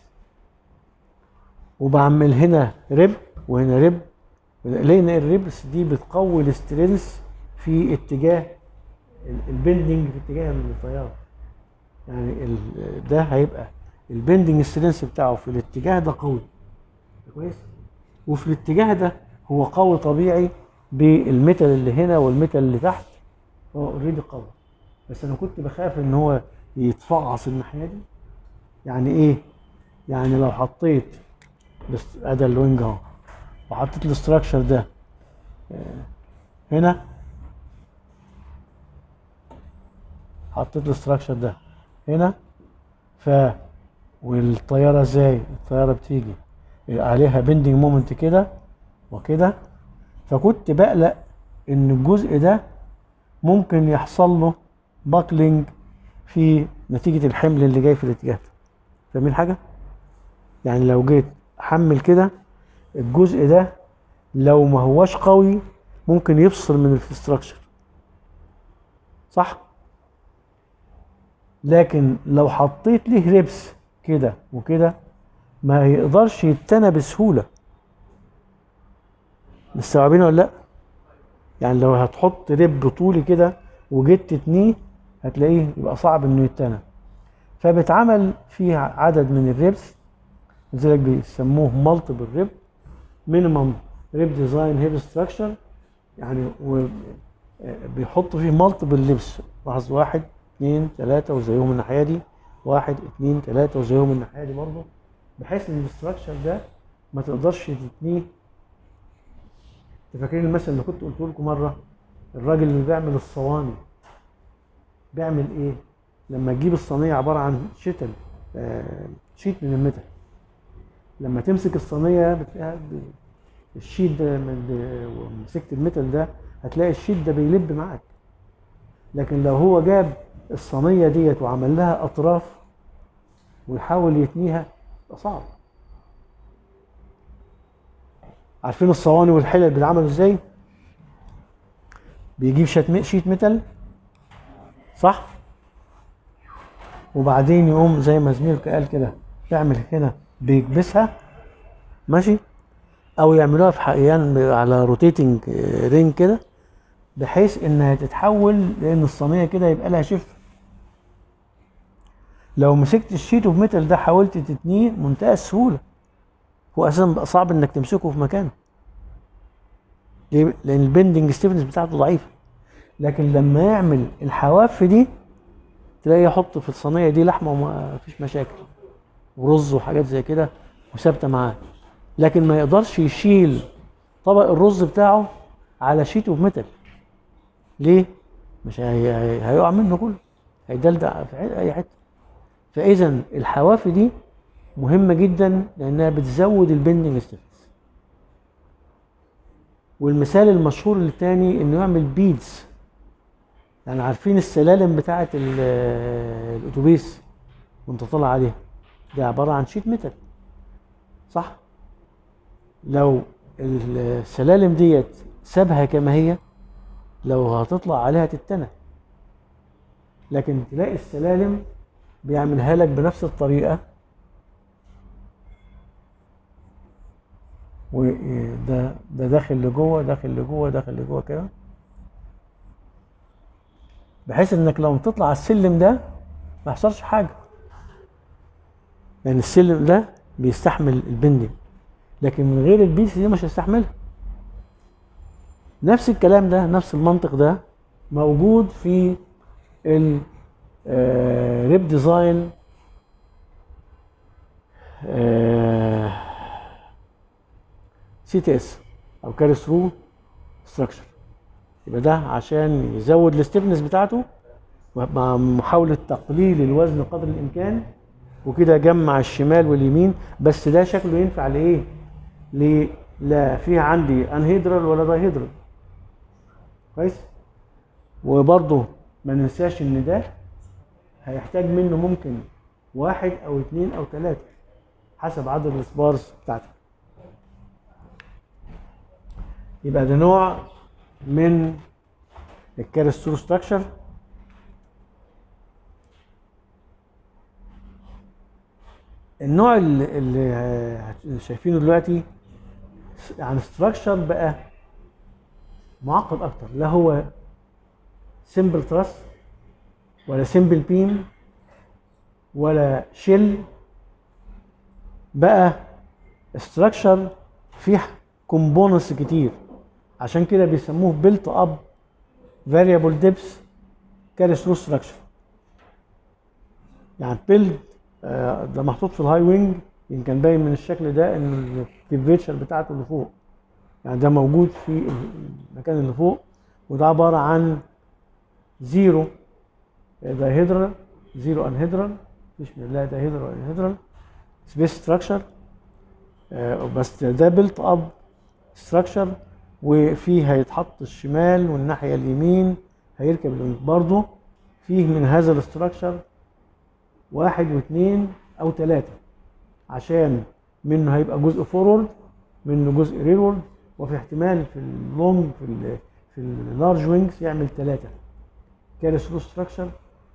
وبعمل هنا ريب وهنا ريب، لان الريبس دي بتقوي الاسترنس في اتجاه البندنج، في اتجاه التيار. يعني ال- ده هيبقى البندنج سترنس بتاعه في الاتجاه ده قوي كويس، وفي الاتجاه ده هو قوي طبيعي بالميتال اللي هنا والميتال اللي تحت، هو اوريدي قوي. بس انا كنت بخاف ان هو يتفعص الناحيه دي. يعني ايه؟ يعني لو حطيت بس ادي الوينج اهو، وحطيت الاستراكشر ده هنا، حطيت الاستراكشر ده هنا، ف والطياره ازاي؟ الطياره بتيجي عليها بندنج مومنت كده وكده، فكنت بقلق ان الجزء ده ممكن يحصل له باكلينج في نتيجه الحمل اللي جاي في الاتجاه ده. فاهمين حاجه؟ يعني لو جيت احمل كده الجزء ده لو ما هوش قوي ممكن يفصل من الاستراكشر، صح؟ لكن لو حطيت ليه ريبس كده وكده ما يقدرش يتنى بسهوله. مستوعبين ولا لا؟ يعني لو هتحط ريب طولي كده وجيت تتنيه هتلاقيه يبقى صعب انه يتنى. فبتعمل فيه عدد من الريبس، لذلك بيسموه مالتيبل ريب، مينيمم ريب ديزاين هيب ستراكشر. يعني بيحطوا فيه مالتيبل ريبس، لاحظ واحد اثنين ثلاثة وزيهم الناحية دي، واحد اثنين ثلاثة وزيهم الناحية دي برضه، بحيث ان الاستراكشر ده ما تقدرش تتنيه. انت فاكرين المثل اللي كنت قلت لكم مرة؟ الراجل اللي بيعمل الصواني بيعمل ايه؟ لما تجيب الصينية عبارة عن شتل آه شيت من الميتال، لما تمسك الصينية بتلاقيها الشيت ده ومسكت الميتال ده هتلاقي الشيت ده بيلب معاك. لكن لو هو جاب الصينية ديت وعمل لها أطراف ويحاول يتنيها يبقى صعب. عارفين الصواني والحلل بيتعملوا ازاي؟ بيجيب شيت ميتال، صح؟ وبعدين يقوم زي ما زميلك قال كده يعمل هنا بيكبسها، ماشي؟ او يعملوها في احيانا على روتيتنج رينج كده، بحيث انها تتحول، لان الصينيه كده يبقى لها شفه. لو مسكت الشيت اوف ميتال ده حاولت تتنيه منتهى السهوله، هو اساسا بقى صعب انك تمسكه في مكانه. ليه؟ لان البندنج ستيفنس بتاعته ضعيفه. لكن لما يعمل الحواف دي تلاقيه يحط في الصينيه دي لحمه وما فيش مشاكل، ورز وحاجات زي كده وثابته معاه. لكن ما يقدرش يشيل طبق الرز بتاعه على شيت اوف ميتال. ليه؟ مش هي... هي... هيقع منه كله، هيدلدع في اي حته. فاذا الحواف دي مهمه جدا لانها بتزود البندنج ستيفنس. والمثال المشهور الثاني انه يعمل بيدز. يعني عارفين السلالم بتاعه الاتوبيس وانت طالع عليها، ده عباره عن شيت ميتال، صح؟ لو السلالم ديت سابها كما هي لو هتطلع عليها تتنى. لكن تلاقي السلالم بيعملها لك بنفس الطريقه، وده ده داخل لجوه داخل لجوه داخل لجوه كده، بحيث انك لو تطلع على السلم ده ما يحصلش حاجه، لان السلم ده بيستحمل البندنج، لكن من غير البي سي دي مش هيستحملها. نفس الكلام ده، نفس المنطق ده موجود في الريب ديزاين سي تي اس او كاري ثرو ستراكشر. يبقى ده عشان يزود الستيفنس بتاعته مع محاوله تقليل الوزن قدر الامكان، وكده جمع الشمال واليمين. بس ده شكله ينفع لايه؟ ل لا فيها عندي انهيدرال ولا دايهيدرال. كويس. وبرضه ما ننساش ان ده هيحتاج منه ممكن واحد او اتنين او تلاته حسب عدد السبارز بتاعتك. يبقى ده نوع من الكاري ثرو ستراكشر. النوع اللي, اللي شايفينه دلوقتي عن ستراكشر بقى معقد اكتر، لا هو سمبل تراس ولا سمبل بيم ولا شيل، بقى ستراكشر فيه كومبوننتس كتير. عشان كده بيسموه بيلت اب فاريبل ديبس كاري ثرو ستراكشر. يعني بيلد آه ده محطوط في الهاي وينج، يمكن باين من الشكل ده ان التمبريتشر بتاعته اللي فوق، يعني ده موجود في المكان اللي فوق، وده عباره عن زيرو دايهيدرال زيرو انهيدرال، مفيش لا دايهيدرال ولا انهيدرال سبيس ستراكشر. آه بس ده بيلت اب ستراكشر، وفيه هيتحط الشمال والناحيه اليمين هيركب الوينج. برضه فيه من هذا الاستراكشر واحد واثنين او ثلاثه، عشان منه هيبقى جزء فورورد، منه جزء ريرورد، وفي احتمال في اللونج في ال في اللارج وينجز يعمل ثلاثه كاري ثرو ستراكشر.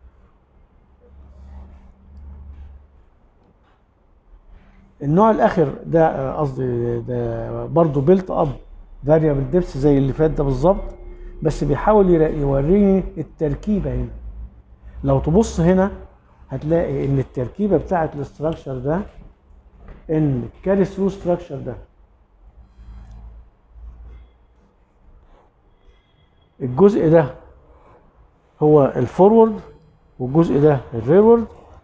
النوع الاخر ده قصدي ده برضه بيلت اب فاريبل ديبس زي اللي فات ده بالظبط، بس بيحاول يوريني التركيبه هنا. لو تبص هنا هتلاقي ان التركيبه بتاعت الاستراكشر ده، ان الكاري ثرو ستراكشر ده الجزء ده هو الفورورد والجزء ده الريرورد.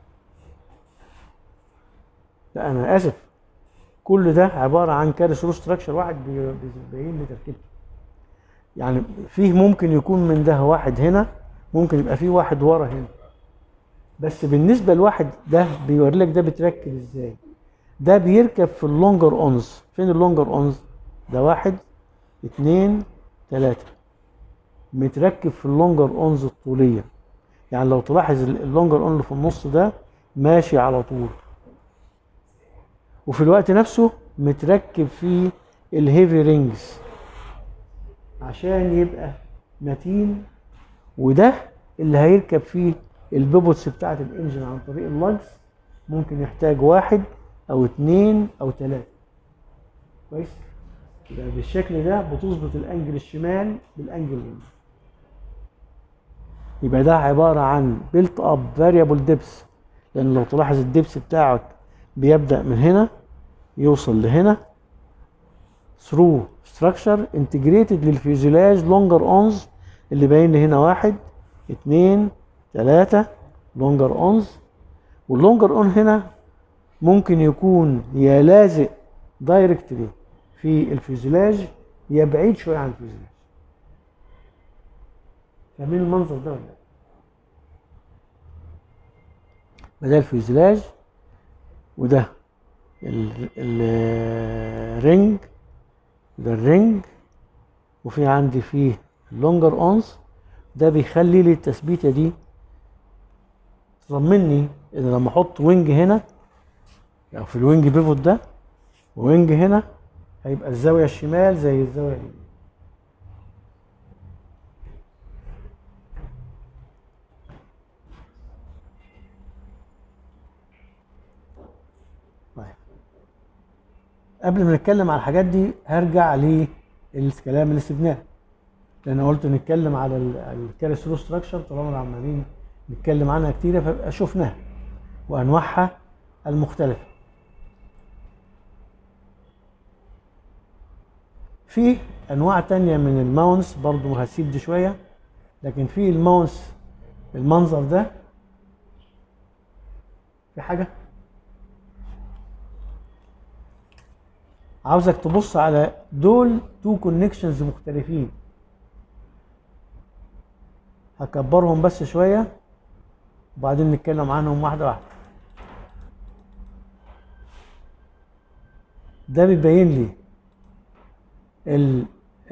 لا انا اسف، كل ده عباره عن كاري ثرو ستراكشر واحد بيبين لي تركيبته. يعني فيه ممكن يكون من ده واحد هنا، ممكن يبقى فيه واحد ورا هنا، بس بالنسبه لواحد ده بيوري لك ده بيتركب ازاي. ده بيركب في اللونجر اونز. فين اللونجر اونز؟ ده واحد اتنين تلاته، متركب في اللونجر اونز الطوليه. يعني لو تلاحظ اللونجر اون اللي في النص ده ماشي على طول، وفي الوقت نفسه متركب فيه الهيفي رينجز عشان يبقى متين، وده اللي هيركب فيه البيبوتس بتاعت الانجن عن طريق اللجز. ممكن يحتاج واحد او اتنين او تلاته. كويس. يبقى بالشكل ده بتظبط الانجل الشمال بالانجل اليمين. يبقى ده عباره عن بيلت اب فاريبل ديبس، لان لو تلاحظ الديبس بتاعك بيبدا من هنا يوصل لهنا ثرو ستراكشر انتجريتد للفيوزلاج لونجر اونز اللي باين لي هنا واحد اتنين تلاته لونجر اونز. واللونجر اون هنا ممكن يكون يا لازق دايركتلي في الفيوزلاج يا بعيد شويه عن الفيوزلاج. فاهمين المنظر ده ولا لا؟ ده الفيوزلاج، وده الرينج، ده الرينج، وفي عندي فيه اللونجر اونز. ده بيخلي لي التثبيته دي تطمني ان لما احط وينج هنا او في الوينج بيفوت ده وينج هنا هيبقى الزاويه الشمال زي الزاويه اليمين. قبل ما نتكلم على الحاجات دي هرجع للكلام اللي سيبناه. لان قلت نتكلم على الكاري ثرو ستراكشر، طالما عمالين نتكلم عنها كتير فبقى شفناها وانواعها المختلفه. في انواع تانية من الماونس برضو هسيب دي شويه، لكن في الماونس المنظر ده. في حاجه عاوزك تبص على دول تو كونكشنز مختلفين، هكبرهم بس شويه وبعدين نتكلم عنهم واحده واحده. ده بيبين لي ال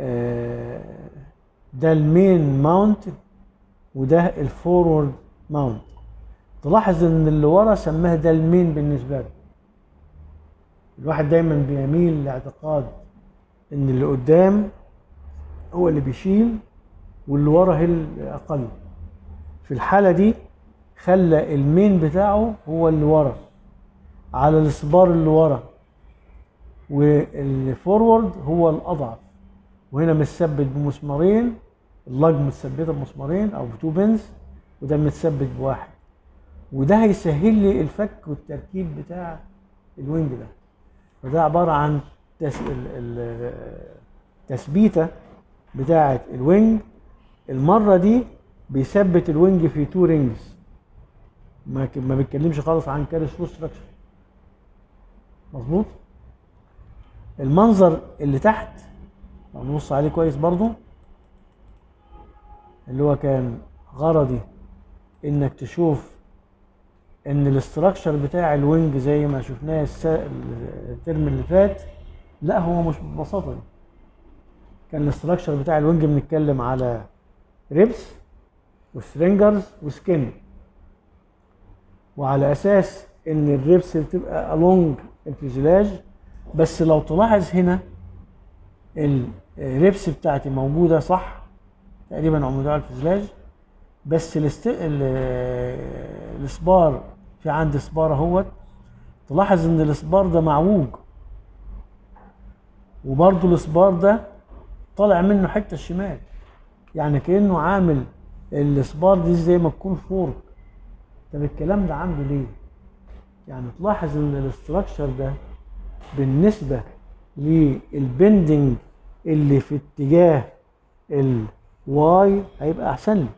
ده المين ماونت وده الفورورد ماونت. تلاحظ ان اللي ورا سماه ده المين بالنسبه له. الواحد دايما بيميل لاعتقاد ان اللي قدام هو اللي بيشيل واللي ورا هي الاقل. في الحاله دي خلى المين بتاعه هو اللي ورا على الاسبار اللي ورا، والفورورد هو الاضعف، وهنا متثبت بمسمارين، اللج متثبته بمسمارين او بتو بنز، وده متثبت بواحد. وده هيسهل لي الفك والتركيب بتاع الوينج ده. فده عباره عن التثبيته بتاعه الوينج. المره دي بيثبت الوينج في تو رينجز، ما ما بيتكلمش خالص عن كاري ثرو ستراكشر. مظبوط. المنظر اللي تحت لو نبص عليه كويس برضو، اللي هو كان غرضي انك تشوف ان الاستراكشر بتاع الوينج زي ما شفناه الترم اللي فات، لا هو مش ببساطه دي. كان الاستراكشر بتاع الوينج بنتكلم على ريبس وسترينجرز وسكين، وعلى اساس ان الريبس بتبقى along الفيوزلاج. بس لو تلاحظ هنا الريبس بتاعتي موجوده صح تقريبا عموديه على الفيوزلاج، بس الاست... الاسبار في عندي سبار اهوت. تلاحظ ان الاسبار ده معوج، وبرضه الاسبار ده طالع منه حته الشمال، يعني كانه عامل الاسبار دي زي ما تكون فورك. طب الكلام ده عامله ليه؟ يعني تلاحظ ان الاستراكشر ده بالنسبه للبندنج اللي في اتجاه الواي هيبقى احسن لي.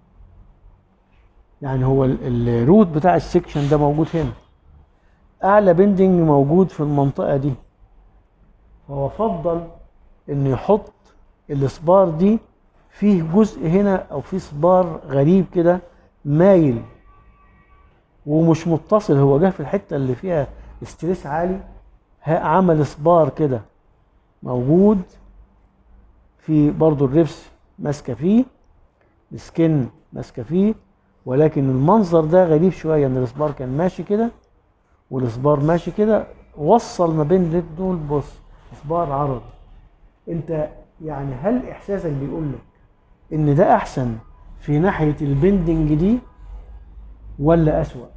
يعني هو الروت بتاع السكشن ده موجود هنا، اعلى بندنج موجود في المنطقه دي، فهو فضل انه يحط الاسبار دي فيه جزء هنا او فيه سبار غريب كده مايل ومش متصل. هو جه في الحته اللي فيها ستريس عالي عمل سبار كده موجود في برضو الريبس ماسكه فيه، السكن ماسكه فيه، ولكن المنظر ده غريب شويه ان الاسبار كان ماشي كده والاسبار ماشي كده، وصل ما بين دول. بص اسبار عرض. انت يعني هل احساسك بيقول لك ان ده احسن في ناحيه البندنج دي ولا اسوأ؟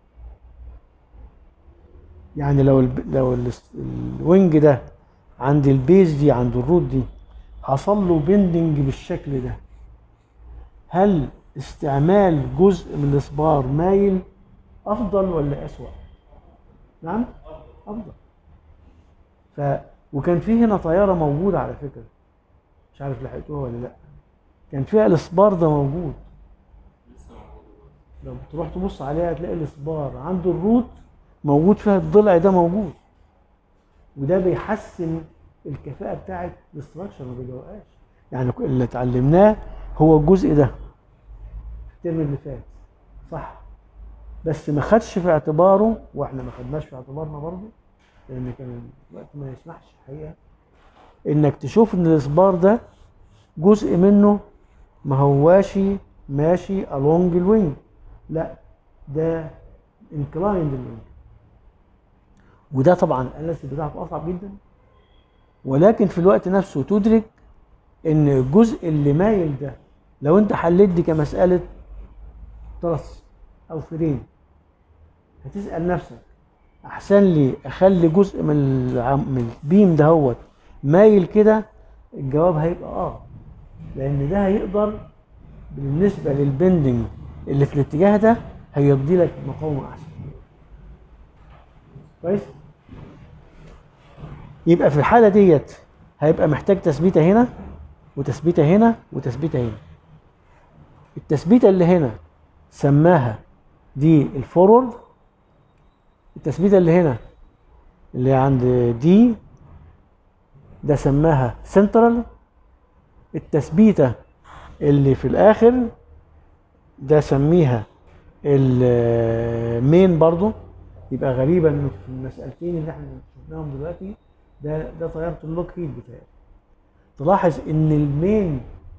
يعني لو ال لو ال الوينج ده عند البيز دي عند الروت دي حصل له بندنج بالشكل ده، هل استعمال جزء من الاسبار مايل افضل ولا اسوأ؟ نعم افضل. ف وكان في هنا طياره موجوده على فكره، مش عارف لحقتوها ولا لا، كان فيها الاسبار ده موجود. لو تروح تبص عليها هتلاقي الاسبار عند الروت موجود فيها الضلع ده موجود، وده بيحسن الكفاءه بتاعه الاستراكشر ما بيجوقاش. يعني اللي اتعلمناه هو الجزء ده الترم اللي فات صح، بس ما خدش في اعتباره، واحنا ما خدناش في اعتبارنا برضه لان كان الوقت ما يسمحش الحقيقه، انك تشوف ان الاسبار ده جزء منه ما هواش ماشي along الوينج، لا ده انكلايند الوينج. وده طبعا الاناليسيس بتاعته اصعب جدا، ولكن في الوقت نفسه تدرك ان الجزء اللي مايل ده لو انت حليت دي كمساله ترس او فريم هتسال نفسك احسن لي اخلي جزء من من البيم دهوت مايل كده؟ الجواب هيبقى اه. لان ده هيقدر بالنسبه للبندنج اللي في الاتجاه ده هيدي لك مقاومه احسن. كويس. يبقى في الحاله ديت هيبقى محتاج تثبيته هنا وتثبيته هنا وتثبيته هنا. التثبيته اللي هنا سماها دي الفورورد، التثبيته اللي هنا اللي عند دي ده سماها سنترال، التثبيته اللي في الاخر ده سميها المين برضو. يبقى غريبا ان في المسألتين اللي احنا شفناهم دلوقتي ده ده طيارة اللوك هيد بتاعي. تلاحظ ان المين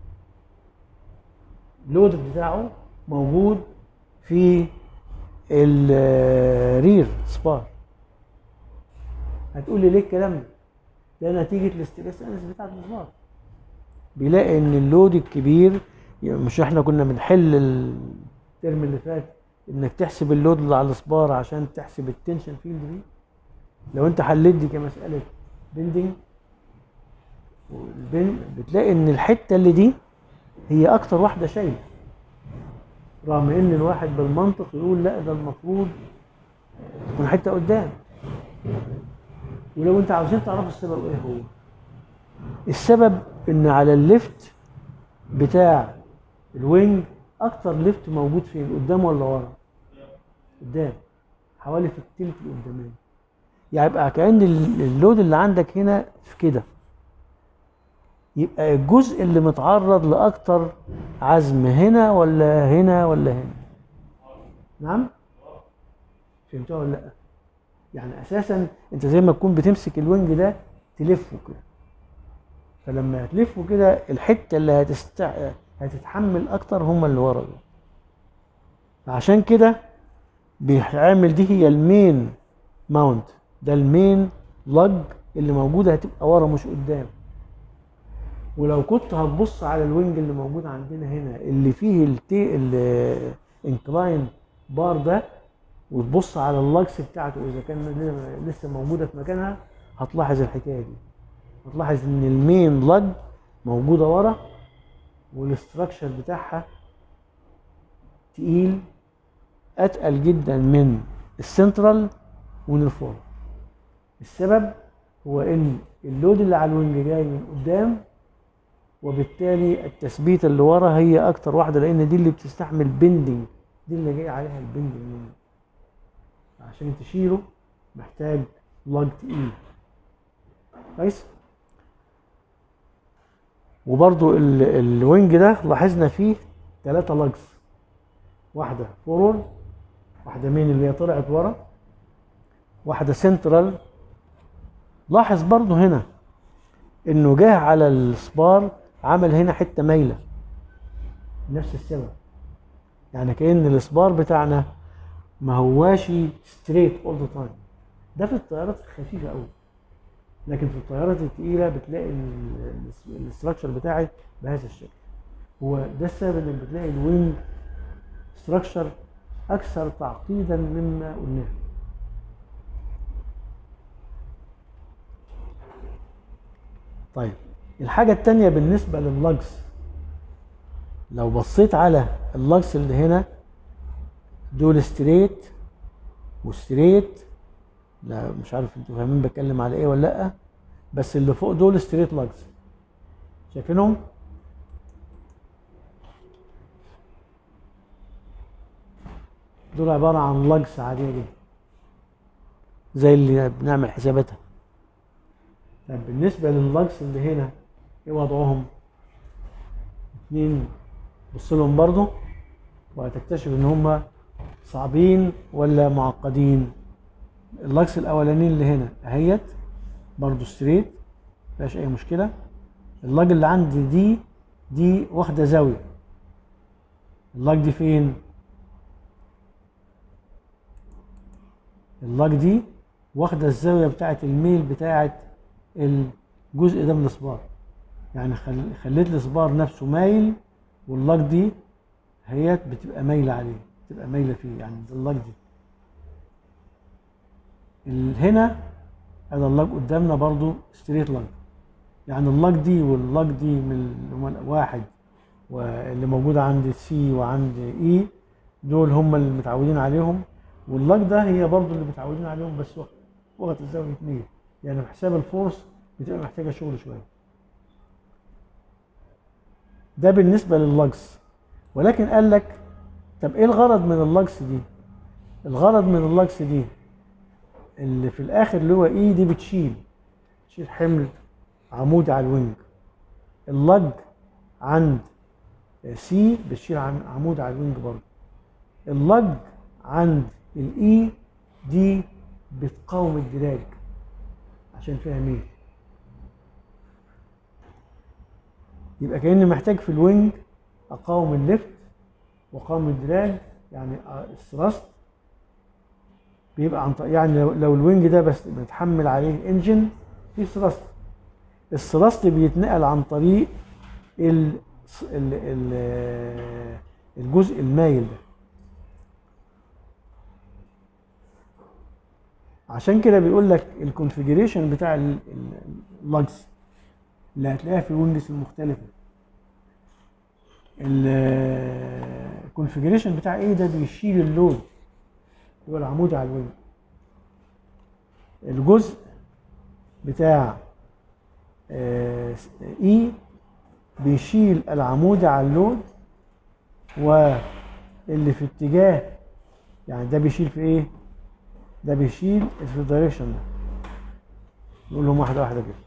لود بتاعه موجود في الرير سبار. هتقول لي ليه الكلام ده؟ ده نتيجة الاستريس انس بتاعت السبار. بيلاقي ان اللود الكبير، يعني مش احنا كنا بنحل الترم اللي فات انك تحسب اللود اللي على السبار عشان تحسب التنشن فيلد دي. لو انت حليت دي كمسألة بندنج بتلاقي ان الحتة اللي دي هي اكتر واحدة شايلة، رغم ان الواحد بالمنطق يقول لا ده المفروض تكون حتة قدام. ولو انت عاوزين تعرفوا السبب ايه هو السبب، ان على الليفت بتاع الوينج اكتر ليفت موجود فين، قدام ولا ورا؟ قدام، حوالي في التلت القداماني. يعني يبقى كأن اللود اللي عندك هنا في كده، يبقى الجزء اللي متعرض لاكتر عزم هنا ولا هنا ولا هنا؟ نعم؟ فهمتوها ولا لا؟ يعني اساسا انت زي ما تكون بتمسك الوينج ده تلفه كده، فلما تلفه كده الحته اللي هتستع... هتتحمل اكتر هم اللي ورا دول. فعشان كده بيعمل دي هي المين ماونت، ده المين لج اللي موجوده هتبقى ورا مش قدام. ولو كنت هتبص على الوينج اللي موجود عندنا هنا اللي فيه التي الانكلاين بار ده وتبص على اللجس بتاعته اذا كان لسه موجوده في مكانها، هتلاحظ الحكايه دي. هتلاحظ ان المين لج موجوده ورا والاستراكشر بتاعها تقيل، اتقل جدا من السنترال ومن الفور. السبب هو ان اللود اللي على الوينج جاي من قدام، وبالتالي التثبيت اللي ورا هي اكتر واحده، لان دي اللي بتستحمل بندنج، دي اللي جاي عليها البندنج منه. عشان تشيله محتاج لج تقيل. كويس. وبرضو الوينج ده لاحظنا فيه ثلاثة لاجز، واحدة فورورد، واحدة مين اللي هي طلعت ورا، واحدة سنترال. لاحظ برضو هنا انه جه على السبار عمل هنا حتة مايلة، نفس السبب. يعني كأن السبار بتاعنا ما هواشي ستريت اول ذا تايم. ده في الطيارات الخفيفة قوي، لكن في الطيارات الثقيله بتلاقي الاستراكشر بتاعي بهذا الشكل. هو ده السبب انك بتلاقي الوينج ستراكشر اكثر تعقيدا مما قلناه. طيب الحاجه الثانيه بالنسبه لللجز، لو بصيت على اللجز اللي هنا دول ستريت وستريت، لا مش عارف انتوا فاهمين بتكلم على ايه ولا لا، بس اللي فوق دول ستريت لاجز، شايفينهم؟ دول عباره عن لاجز عاديه جدا زي اللي بنعمل حساباتها. طب بالنسبه لللاجز اللي هنا ايه وضعهم؟ اتنين بص لهم برضه وهتكتشف ان هم صعبين ولا معقدين. اللاجز الاولانيين اللي هنا اهيت برضه ستريت مفيهاش اي مشكله. اللاج اللي عندي دي دي واخده زاويه. اللاج دي فين؟ اللاج دي واخده الزاويه بتاعه الميل بتاعه الجزء ده من الصبار، يعني خليت الصبار نفسه مايل واللاج دي هيت بتبقى مايله عليه، بتبقى مايله فيه، يعني اللاج دي هنا هذا اللاج قدامنا برضو ستريت لاج. يعني اللاج دي واللاج دي من واحد واللي موجودة عند سي وعند اي دول هم اللي متعودين عليهم، واللاج ده هي برضو اللي متعودين عليهم بس وقت الزاوية اتنين، يعني بحساب الفورس بتبقى محتاجة شغل شوية. ده بالنسبة لللاجز. ولكن قال لك طب ايه الغرض من اللاجز دي؟ الغرض من اللاجز دي اللي في الاخر اللي هو اي دي بتشيل بتشيل حمل عمودي على الوينج. اللاج عند سي بتشيل عمود على الوينج برضه. اللاج عند الاي دي بتقاوم الدراج عشان فيها ميل. يبقى كأني محتاج في الوينج اقاوم الليفت واقاوم الدراج، يعني الثرست بيبقى عن طريق، يعني لو, لو الوينج ده بس بنتحمل عليه انجن في ثرست، الثرست بيتنقل عن طريق ال ال ال الجزء المايل ده. عشان كده بيقول لك الكونفيجريشن بتاع اللاجز اللي هتلاقيها في الويندوز المختلفه، الكونفيجريشن بتاع ايه ده بيشيل اللود اللي هو العمود على الوينج. الجزء بتاع اي بيشيل العمود على اللود، واللي في اتجاه يعني ده بيشيل في ايه؟ ده بيشيل في الدايركشن ده. نقول لهم واحده واحده كده.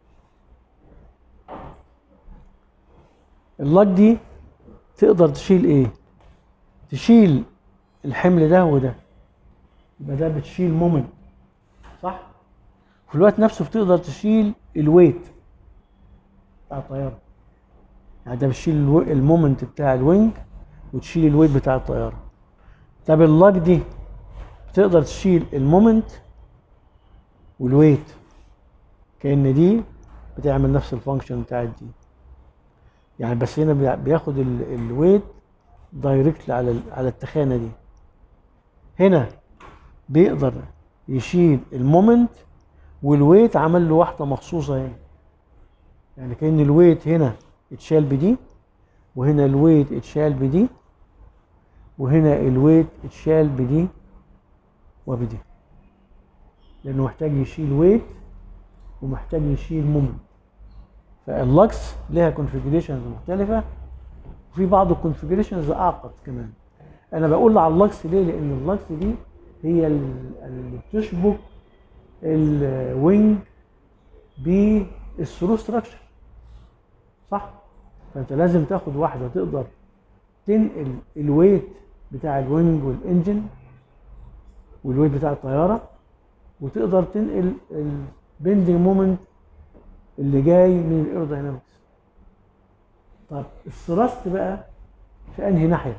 اللاج دي تقدر تشيل ايه؟ تشيل الحمل ده وده، يبقى ده بتشيل مومنت صح؟ في الوقت نفسه بتقدر تشيل الويت بتاع الطياره، يعني ده بتشيل المومنت بتاع الوينج وتشيل الويت بتاع الطياره. طب اللاج دي بتقدر تشيل المومنت والويت، كأن دي بتعمل نفس الفانكشن بتاعت دي، يعني بس هنا بياخد الويت دايركت على على التخانه دي. هنا بيقدر يشيل المومنت والويت عمل له واحده مخصوصه هنا، يعني كأن الويت هنا اتشال بدي، وهنا الويت اتشال بدي، وهنا الويت اتشال بدي وبدي، لانه محتاج يشيل ويت ومحتاج يشيل مومنت. فاللاكس لها كونفيجريشنز مختلفه، وفي بعض الكونفيجريشنز اعقد كمان. انا بقول على اللاكس ليه؟ لان اللاكس دي هي اللي بتشبك الوينج بالثرو ستراكشر صح؟ فانت لازم تاخد واحده تقدر تنقل الويت بتاع الوينج والانجن والويت بتاع الطياره، وتقدر تنقل البندنج مومنت اللي جاي من الايروداينامكس. طب الثرست بقى في انهي ناحيه؟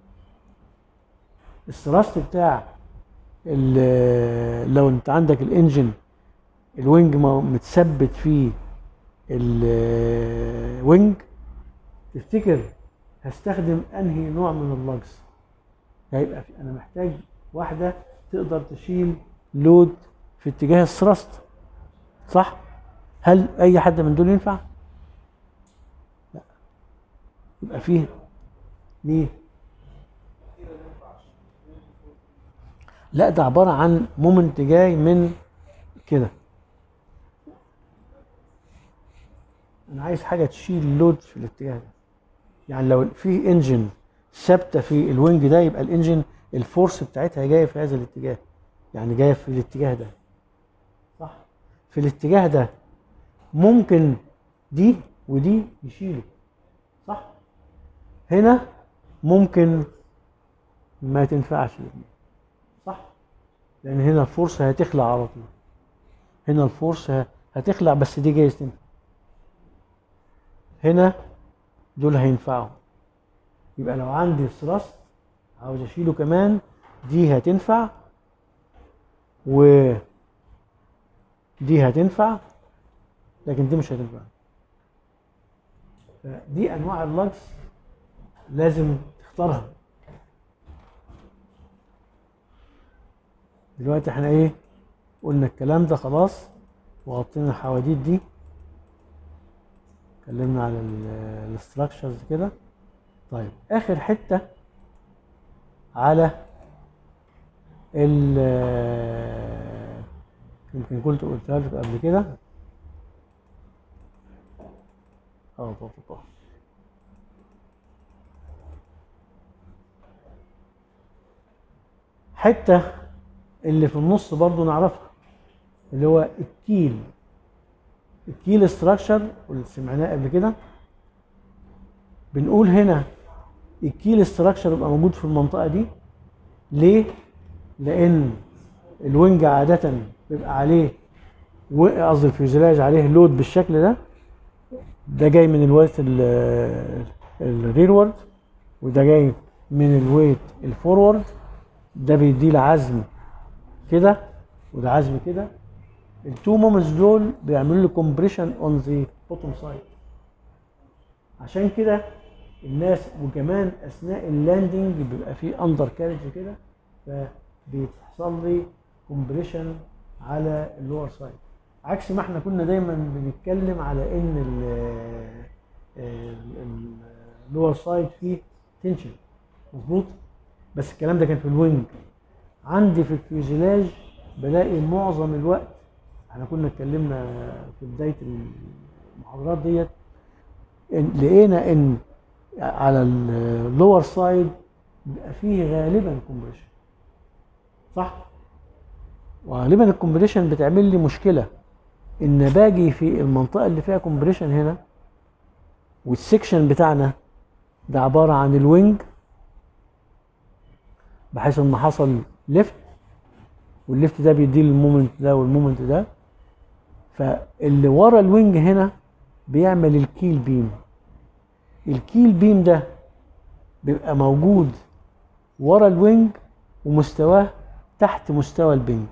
الثرست بتاع لو انت عندك الانجن الوينج متثبت فيه الوينج، تفتكر هستخدم انهي نوع من اللاجز؟ هيبقى انا محتاج واحده تقدر تشيل لود في اتجاه الثرست صح؟ هل اي حد من دول ينفع؟ لا، يبقى فيه مين؟ لا، ده عباره عن مومنت جاي من كده. انا عايز حاجه تشيل اللود في الاتجاه ده، يعني لو في انجن ثابته في الوينج ده يبقى الانجن الفورس بتاعتها جايه في هذا الاتجاه، يعني جايه في الاتجاه ده صح؟ في الاتجاه ده ممكن دي ودي يشيلوا صح؟ هنا ممكن ما تنفعش صح؟ لان هنا الفورس هتخلع على طول، هنا الفورس هتخلع بس دي جايز تنفع، هنا دول هينفعوا. يبقى لو عندي ثرست عاوز اشيله كمان، دي هتنفع ودي هتنفع، لكن دي مش هتنفع. دي انواع اللاجز لازم تختارها. دلوقتي احنا ايه قلنا؟ الكلام ده خلاص وغطينا الحواديت دي اتكلمنا على الاستراكشرز كده. طيب اخر حته على ال يمكن كنت قلتها لك قبل كده. اه طبعا حته اللي في النص برضو نعرفها، اللي هو الكيل. الكيل استراكشر واللي سمعناه قبل كده، بنقول هنا الكيل استراكشر يبقى موجود في المنطقه دي. ليه؟ لان الوينج عاده بيبقى عليه، قصدي الفيوزلاج عليه لود بالشكل ده. ده جاي من الويت الريرورد، وده جاي من الويت الفورورد. ده بيدي له عزم كده وده عزم كده. التو مومنتس دول بيعملوا له كومبريشن اون ذا بوتوم سايد. عشان كده الناس، وكمان اثناء اللاندنج بيبقى فيه اندر كارج كده، فبيحصل لي كومبريشن على اللور سايد، عكس ما احنا كنا دايما بنتكلم على ان اللور سايد فيه تنشن. مظبوط، بس الكلام ده كان في الوينج. عندي في الفيوزلاج بلاقي معظم الوقت، احنا كنا اتكلمنا في بدايه المحاضرات ديت، إن لقينا ان على اللور سايد بيبقى فيه غالبا كومبريشن، صح؟ وغالبا الكومبريشن بتعمل لي مشكله، ان باجي في المنطقه اللي فيها كومبريشن هنا، والسكشن بتاعنا ده عباره عن الوينج، بحيث ان حصل ليفت، والليفت ده بيدي المومنت ده والمومنت ده. فاللي ورا الوينج هنا بيعمل الكيل بيم. الكيل بيم ده بيبقى موجود ورا الوينج ومستواه تحت مستوى البنج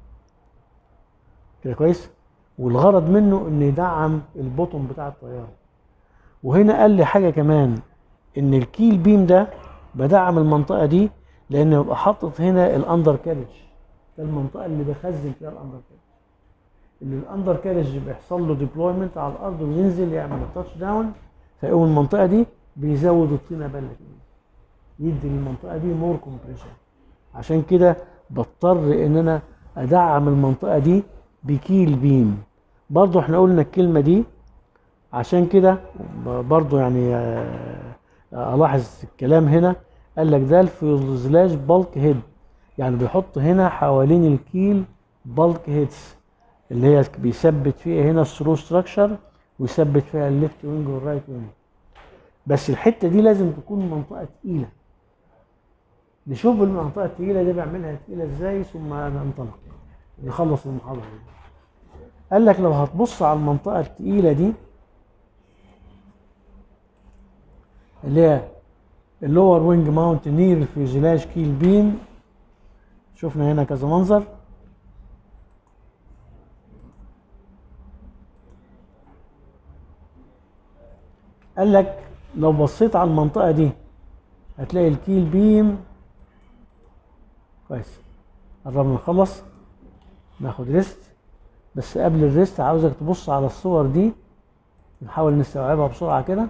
كده، كويس؟ والغرض منه انه يدعم البوتوم بتاع الطياره. وهنا قال لي حاجه كمان، ان الكيل بيم ده بدعم المنطقه دي، لان ببقى حاطط هنا الاندر كارج. ده المنطقه اللي بخزن فيها الاندر كارج، اللي الاندر كارج بيحصل له ديبلويمنت على الارض وينزل يعمل تاتش داون، فيقوم المنطقه دي بيزود الطينه بله كده، يدي للمنطقه دي مور كومبريشن. عشان كده بضطر ان انا ادعم المنطقه دي بكيل بيم. برضو احنا قلنا الكلمه دي، عشان كده برضو يعني الاحظ الكلام هنا قال لك ده الفيوزلاج بالك هيد، يعني بيحط هنا حوالين الكيل بالك هيدز اللي هي بيثبت فيها هنا الثرو ستراكشر، ويثبت فيها الليفت وينج والرايت وينج. بس الحته دي لازم تكون منطقه تقيله. نشوف المنطقه التقيله دي بعملها تقيله ازاي، ثم ننطلق نخلص المحاضره دي. قال لك لو هتبص على المنطقه التقيله دي اللي هي اللور وينج ماونت نير الفيوزلاج كيل بيم، شفنا هنا كذا منظر. قال لك لو بصيت على المنطقه دي هتلاقي الكيل بيم كويس. قربنا نخلص، ناخد ريست. بس قبل الريست عاوزك تبص على الصور دي، نحاول نستوعبها بسرعه كده.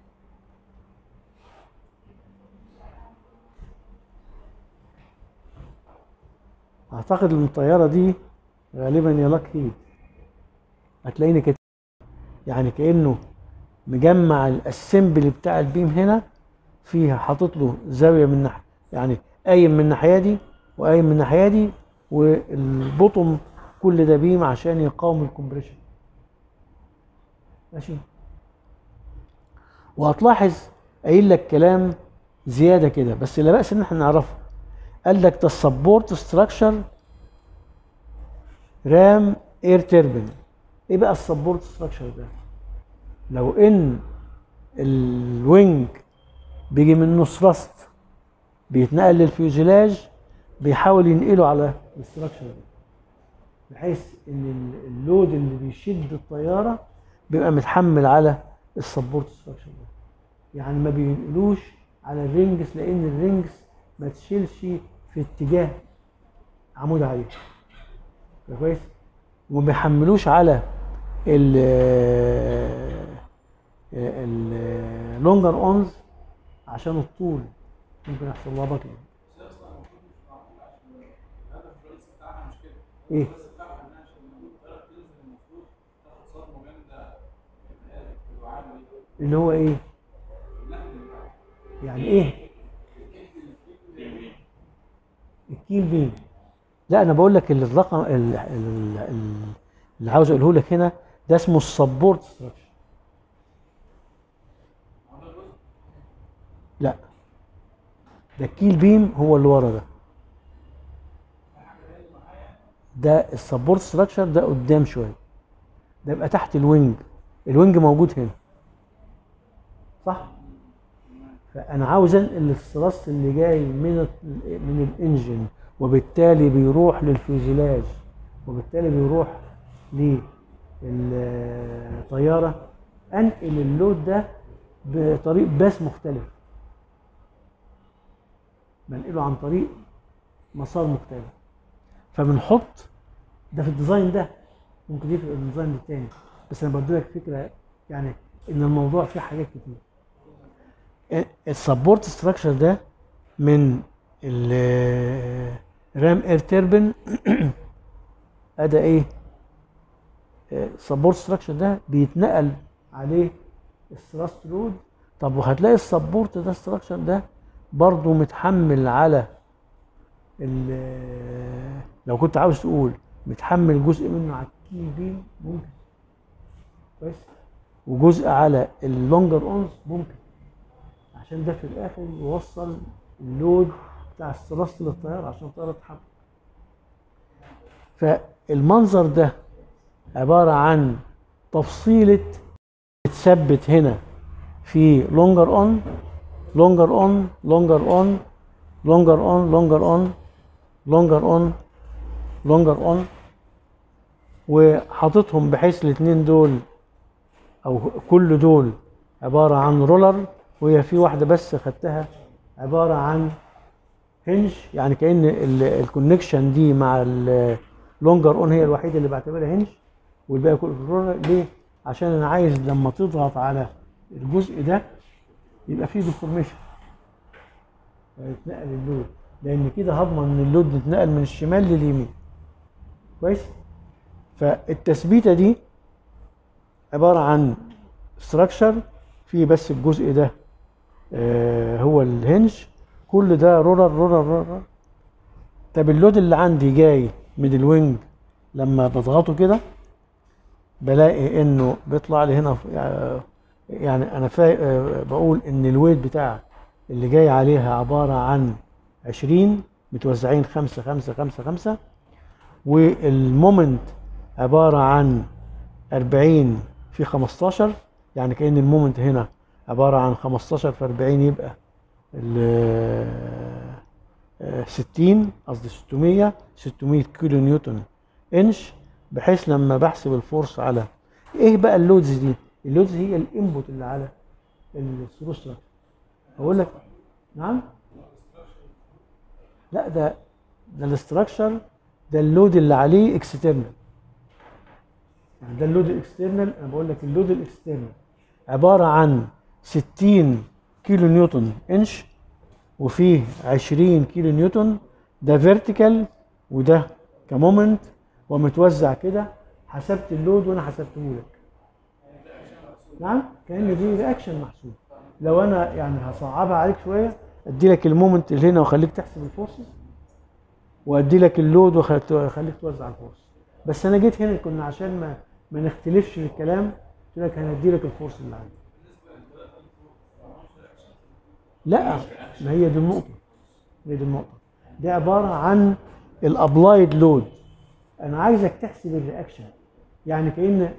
اعتقد ان الطياره دي غالبا يا لاك هيد، هتلاقيني كده يعني كانه مجمع الاسمبلي بتاع البيم هنا فيها، حاطط له زاويه من ناحيه، يعني قايم من الناحيه دي وقايم من الناحيه دي، والبطم كل ده بيم عشان يقاوم الكومبريشن. ماشي. وهتلاحظ قايل لك كلام زياده كده بس لا باس ان احنا نعرفه. قال لك ده السبورت ستراكشر رام اير تيربين. ايه بقى السبورت ستراكشر ده؟ لو ان الوينج بيجي منه ثراست بيتنقل للفيوزلاج، بيحاول ينقله على الاستراكشر ده، بحيث ان اللود اللي بيشد الطياره بيبقى متحمل على السبورت ستراكشر ده. يعني ما بينقلوش على الرينجز، لان الرينجز ما تشيلش في اتجاه عمود عليه كويس، وما بيحملوش على ال اللونجر اونز عشان الطول ممكن يحصل لها بطل. بس هي اصلا المفروض مش معقول عشان الهدف الرئيسي بتاعها مش كده. ايه الرئيسي بتاعها انها عشان لما الطياره تنزل المفروض تاخد صدمه جامده في الوعاء دي. اللي هو ايه النقل بتاعها. يعني ايه الكيل بيم؟ لا انا بقول لك اللي الرقم ال- ال- ال- اللي عاوز اقوله لك هنا ده اسمه السبورت ستراكشر. لا ده الكيل بيم هو اللي ورا ده. ده السبورت ستراكشر ده قدام شويه، ده يبقى تحت الوينج. الوينج موجود هنا صح؟ فانا عاوز انقل الثرست اللي جاي من ال- من الانجن وبالتالي بيروح للفيوزيلاج وبالتالي بيروح للطياره، انقل اللود ده بطريق باس مختلف، بنقله عن طريق مسار مختلف. فبنحط ده في الديزاين ده، ممكن يفرق الديزاين التاني، بس انا بدي لك فكره يعني ان الموضوع فيه حاجات كتير. السبورت ستراكشر ده من الرام اير تيربن ادى ايه السبورت ستراكشر ده بيتنقل عليه الثراست لود. طب وهتلاقي السبورت ده ستراكشر ده برضو متحمل على لو كنت عاوز تقول متحمل جزء منه على الكي بي ممكن كويس، وجزء على اللونجر اونز ممكن، عشان ده في الاخر يوصل اللود بتاع الثراست للطياره عشان الطياره تتحرك. فالمنظر ده عباره عن تفصيله بتثبت هنا في لونجر اون لونجر اون لونجر اون لونجر اون لونجر اون لونجر اون لونجر اون، وحاططهم بحيث الاثنين دول او كل دول عباره عن رولر، وهي في واحده بس خدتها عباره عن هنج، يعني كأن الكونكشن دي مع اللونجر اون هي الوحيده اللي بعتبرها هنج والباقي كله رولر. ليه؟ عشان انا عايز لما تضغط على الجزء ده يبقى فيه ديفورميشن فيتنقل اللود، لان كده هضمن ان اللود يتنقل من الشمال لليمين كويس. فالتثبيته دي عباره عن ستراكشر فيه بس الجزء ده آه هو الهنج، كل ده رولر رولر رولر. طب اللود اللي عندي جاي من الوينج لما بضغطه كده بلاقي انه بيطلع لي هنا، يعني انا فا بقول ان الويت بتاع اللي جاي عليها عباره عن عشرين متوزعين خمسة خمسة خمسة خمسة، والمومنت عباره عن أربعين في خمستاشر، يعني كأن المومنت هنا عباره عن خمستاشر في أربعين يبقى ستين، قصدي ستمية ستمية كيلو نيوتن انش، بحيث لما بحسب الفورس على ايه بقى اللودز دي؟ اللودز هي الانبوت اللي على الثرو ستراكشر. اقول لك نعم؟ لا ده ده الاستراكشر، ده اللود اللي عليه اكسترنال، يعني ده اللود الاكسترنال. انا بقول لك اللود الاكسترنال عباره عن ستين كيلو نيوتن انش وفيه عشرين كيلو نيوتن، ده فيرتيكال وده كمومنت ومتوزع كده. حسبت اللود وانا حسبته لك. نعم؟ كأن دي رياكشن محسوب. لو انا يعني هصعبها عليك شويه ادي لك المومنت اللي هنا واخليك تحسب الفورسز، وادي لك اللود واخليك توزع الفورس. بس انا جيت هنا كنا عشان ما ما نختلفش في الكلام قلت لك هندي لك الفورس اللي عندي. لا ما هي دي النقطه، هي دي النقطه. دي عباره عن الابلايد لود. انا عايزك تحسب الرياكشن، يعني كأن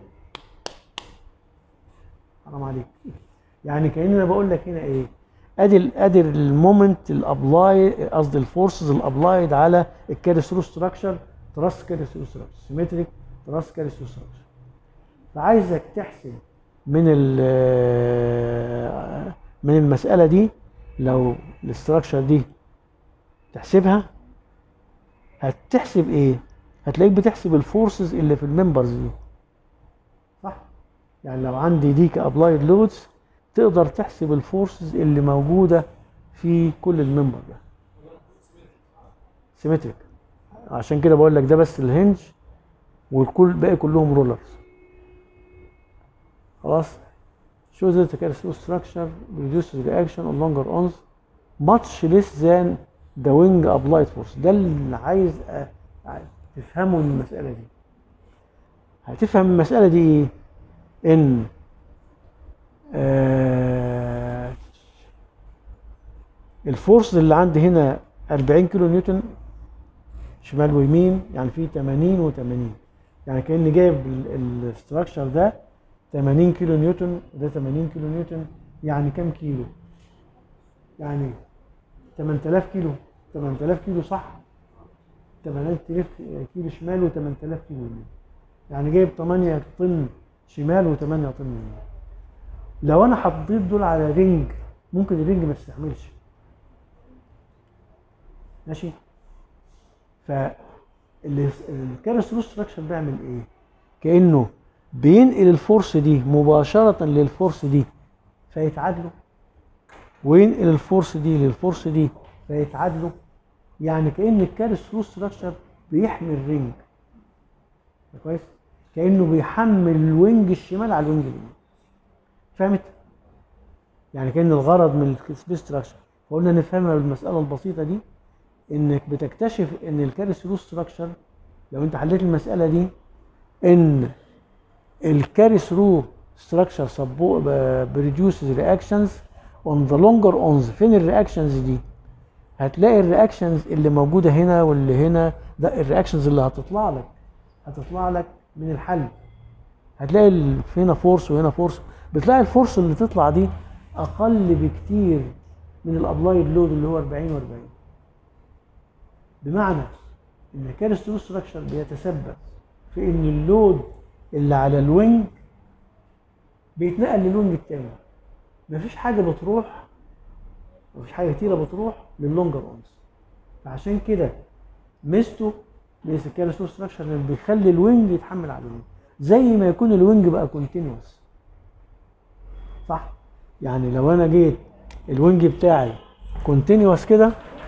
حرام عليك، يعني كأن انا بقول لك هنا ايه، ادي ادي المومنت الابلاي، قصدي الفورسز الابلايد على الكاري ثرو ستراكشر، تراس كاري ثرو ستراكشر، سيمتريك تراس كاري ثرو ستراكشر. فعايزك تحسب من من المساله دي، لو الاستراكشر دي تحسبها هتحسب ايه؟ هتلاقيك بتحسب الفورسز اللي في الممبرز دي صح؟ يعني لو عندي دي كابلايد لودز تقدر تحسب الفورسز اللي موجوده في كل الممبر ده سيمتريك. عشان كده بقول لك ده بس الهنج والكل باقي كلهم رولرز. خلاص. shows that the carousel structure reduces reaction on longer arms much less than the wing applied force. ده اللي عايز تفهمه من المسألة دي. هتفهم المسألة دي ايه؟ ان آه الفورس اللي عندي هنا أربعين كيلو نيوتن شمال ويمين، يعني في ثمانين وثمانين، يعني كأني جايب الاستراكشر ده ثمانين كيلو نيوتن وده ثمانين كيلو نيوتن، يعني كام كيلو؟ يعني ثمانية آلاف كيلو. ثمانية آلاف كيلو صح؟ ثمانية آلاف كيلو شمال و8000 كيلو يمين، يعني جايب ثمانية طن شمال و8 طن يمين. لو انا حطيت دول على رينج ممكن الرينج ما تستحملش. ماشي. فالكارث ستراكشر بيعمل ايه؟ كانه بينقل الفورس دي مباشره للفورس دي فيتعادلوا، وينقل الفورس دي للفورس دي فيتعادلوا. يعني كأن الكارث ستراكشر بيحمي الرينج. كويس؟ كأنه بيحمل الوينج الشمال على الوينج اليمين. فهمت؟ يعني كأن الغرض من السبيس ستراكشر، فقلنا نفهمها بالمسألة البسيطة دي، انك بتكتشف ان الكارث ستراكشر لو انت حليت المسألة دي ان الكارث رو ستراكشر بريديوسز رياكشنز اون ذا لونجر اونز. فين الرياكشنز دي؟ هتلاقي الرياكشنز اللي موجوده هنا واللي هنا، ده الرياكشنز اللي هتطلع لك هتطلع لك من الحل. هتلاقي هنا فورس وهنا فورس، بتلاقي الفورس اللي تطلع دي اقل بكتير من الابلايد لود اللي هو أربعين وأربعين. بمعنى ان كارث ستراكشر بيتسبب في ان اللود اللي على الوينج بيتنقل للوينج التاني. مفيش حاجه بتروح مفيش حاجه كتيره بتروح لللونجر اونز. فعشان كده ميزته ميزه الكارث ستراكشر اللي بيخلي الوينج يتحمل على الوينج زي ما يكون الوينج بقى كونتينوس. صح؟ يعني لو انا جيت الوينج بتاعي كونتينوس كده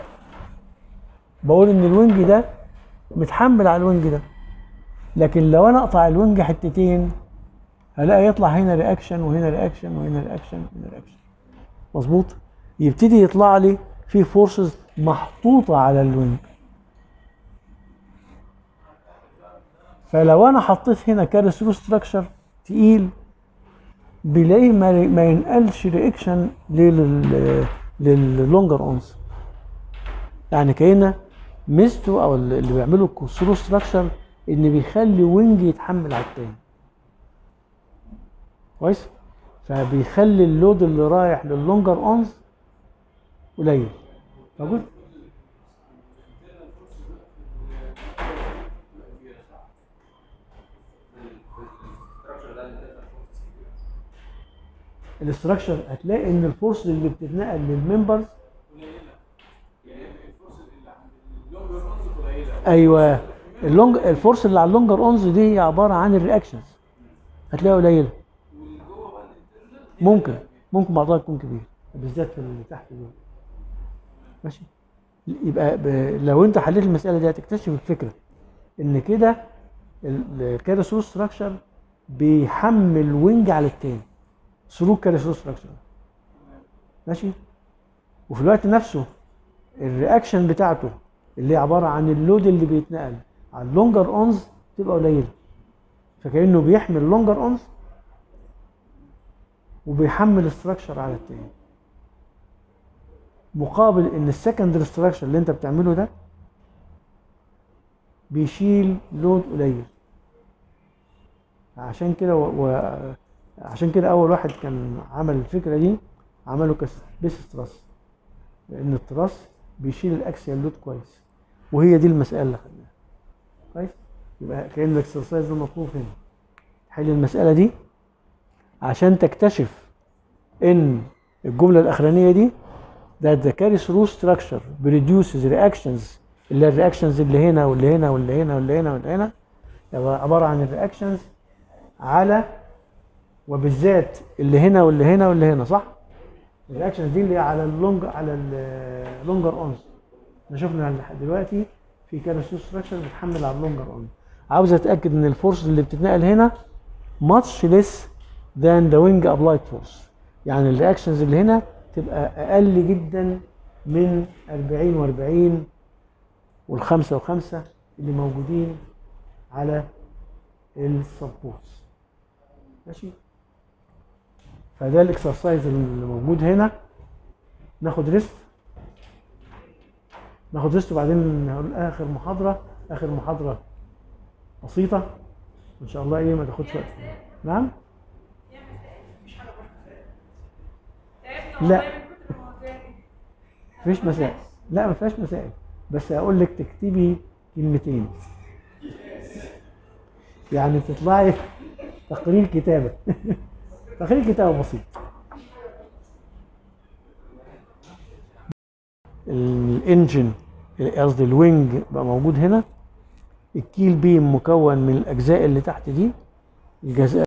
بقول ان الوينج ده متحمل على الوينج ده. لكن لو انا اقطع الوينج حتتين هلاقي يطلع هنا رياكشن وهنا رياكشن وهنا رياكشن وهنا رياكشن. مظبوط؟ يبتدي يطلع لي في فورسز محطوطه على الوينج. فلو انا حطيت هنا كارث ستراكشر تقيل بيلاقيه ما ينقلش رياكشن لل لللونجر اونز. يعني كأنه ميزته او اللي بيعمله الكروس ستراكشر ان بيخلي وينج يتحمل على التاني. كويس؟ فبيخلي اللود اللي رايح لللونجر اونز قليل. موجود؟ الاستراكشر هتلاقي ان الفورس اللي بتتنقل للممبرز ايوه اللونج الفورس اللي على اللونجر اونز دي هي عباره عن الرياكشنز هتلاقيها قليله. ممكن ممكن بعضها تكون كبير بالذات في اللي تحت دول. ماشي. يبقى لو انت حليت المساله دي هتكتشف الفكره ان كده الكارث ستراكشر بيحمل وينج على التاني سلوك كارث ستراكشر. ماشي. وفي الوقت نفسه الرياكشن بتاعته اللي هي عباره عن اللود اللي بيتنقل على اللونجر اونز تبقى قليله. فكانه بيحمل اللونجر اونز وبيحمل الستراكشر على التاني، مقابل ان السكندري ستراكشر اللي انت بتعمله ده بيشيل لود قليل. عشان كده و... عشان كده اول واحد كان عمل الفكره دي عمله كسبيس تراس، لان التراس بيشيل الاكسيال لود كويس، وهي دي المساله اللي خدناها. كويس. يبقى كأن الاكسرسايز ده مطلوب هنا تحل المساله دي عشان تكتشف ان الجمله الاخرانيه دي that the carry through structure produces reactions اللي هي الرياكشنز اللي هنا واللي هنا واللي هنا واللي هنا واللي هنا عباره عن الرياكشنز على وبالذات اللي هنا واللي هنا واللي هنا، صح؟ الرياكشنز دي اللي على اللونج على اللونجر اونز. احنا شفنا لحد دلوقتي في كالسيوم ستراكشر بتحمل على اللونجر اونز. عاوز اتاكد ان الفورس اللي بتتنقل هنا much less than the wing applied force، يعني الرياكشنز اللي هنا تبقى اقل جدا من أربعين وأربعين والخمسة وخمسة اللي موجودين على السبورتس. ماشي؟ فده الاكسرسايز اللي موجود هنا. ناخد ريست ناخد ريست وبعدين هقول اخر محاضره اخر محاضره بسيطه ان شاء الله، ايه ما تاخدش وقت. نعم؟ لا مفيش مسائل، لا ما فيهاش مسائل، بس هقول لك تكتبي كلمتين يعني تطلعي تقرير كتابه تقرير كتابه بسيط. الانجن قصدي الوينج بقى موجود هنا، الكيل بيم مكون من الاجزاء اللي تحت دي، الجزء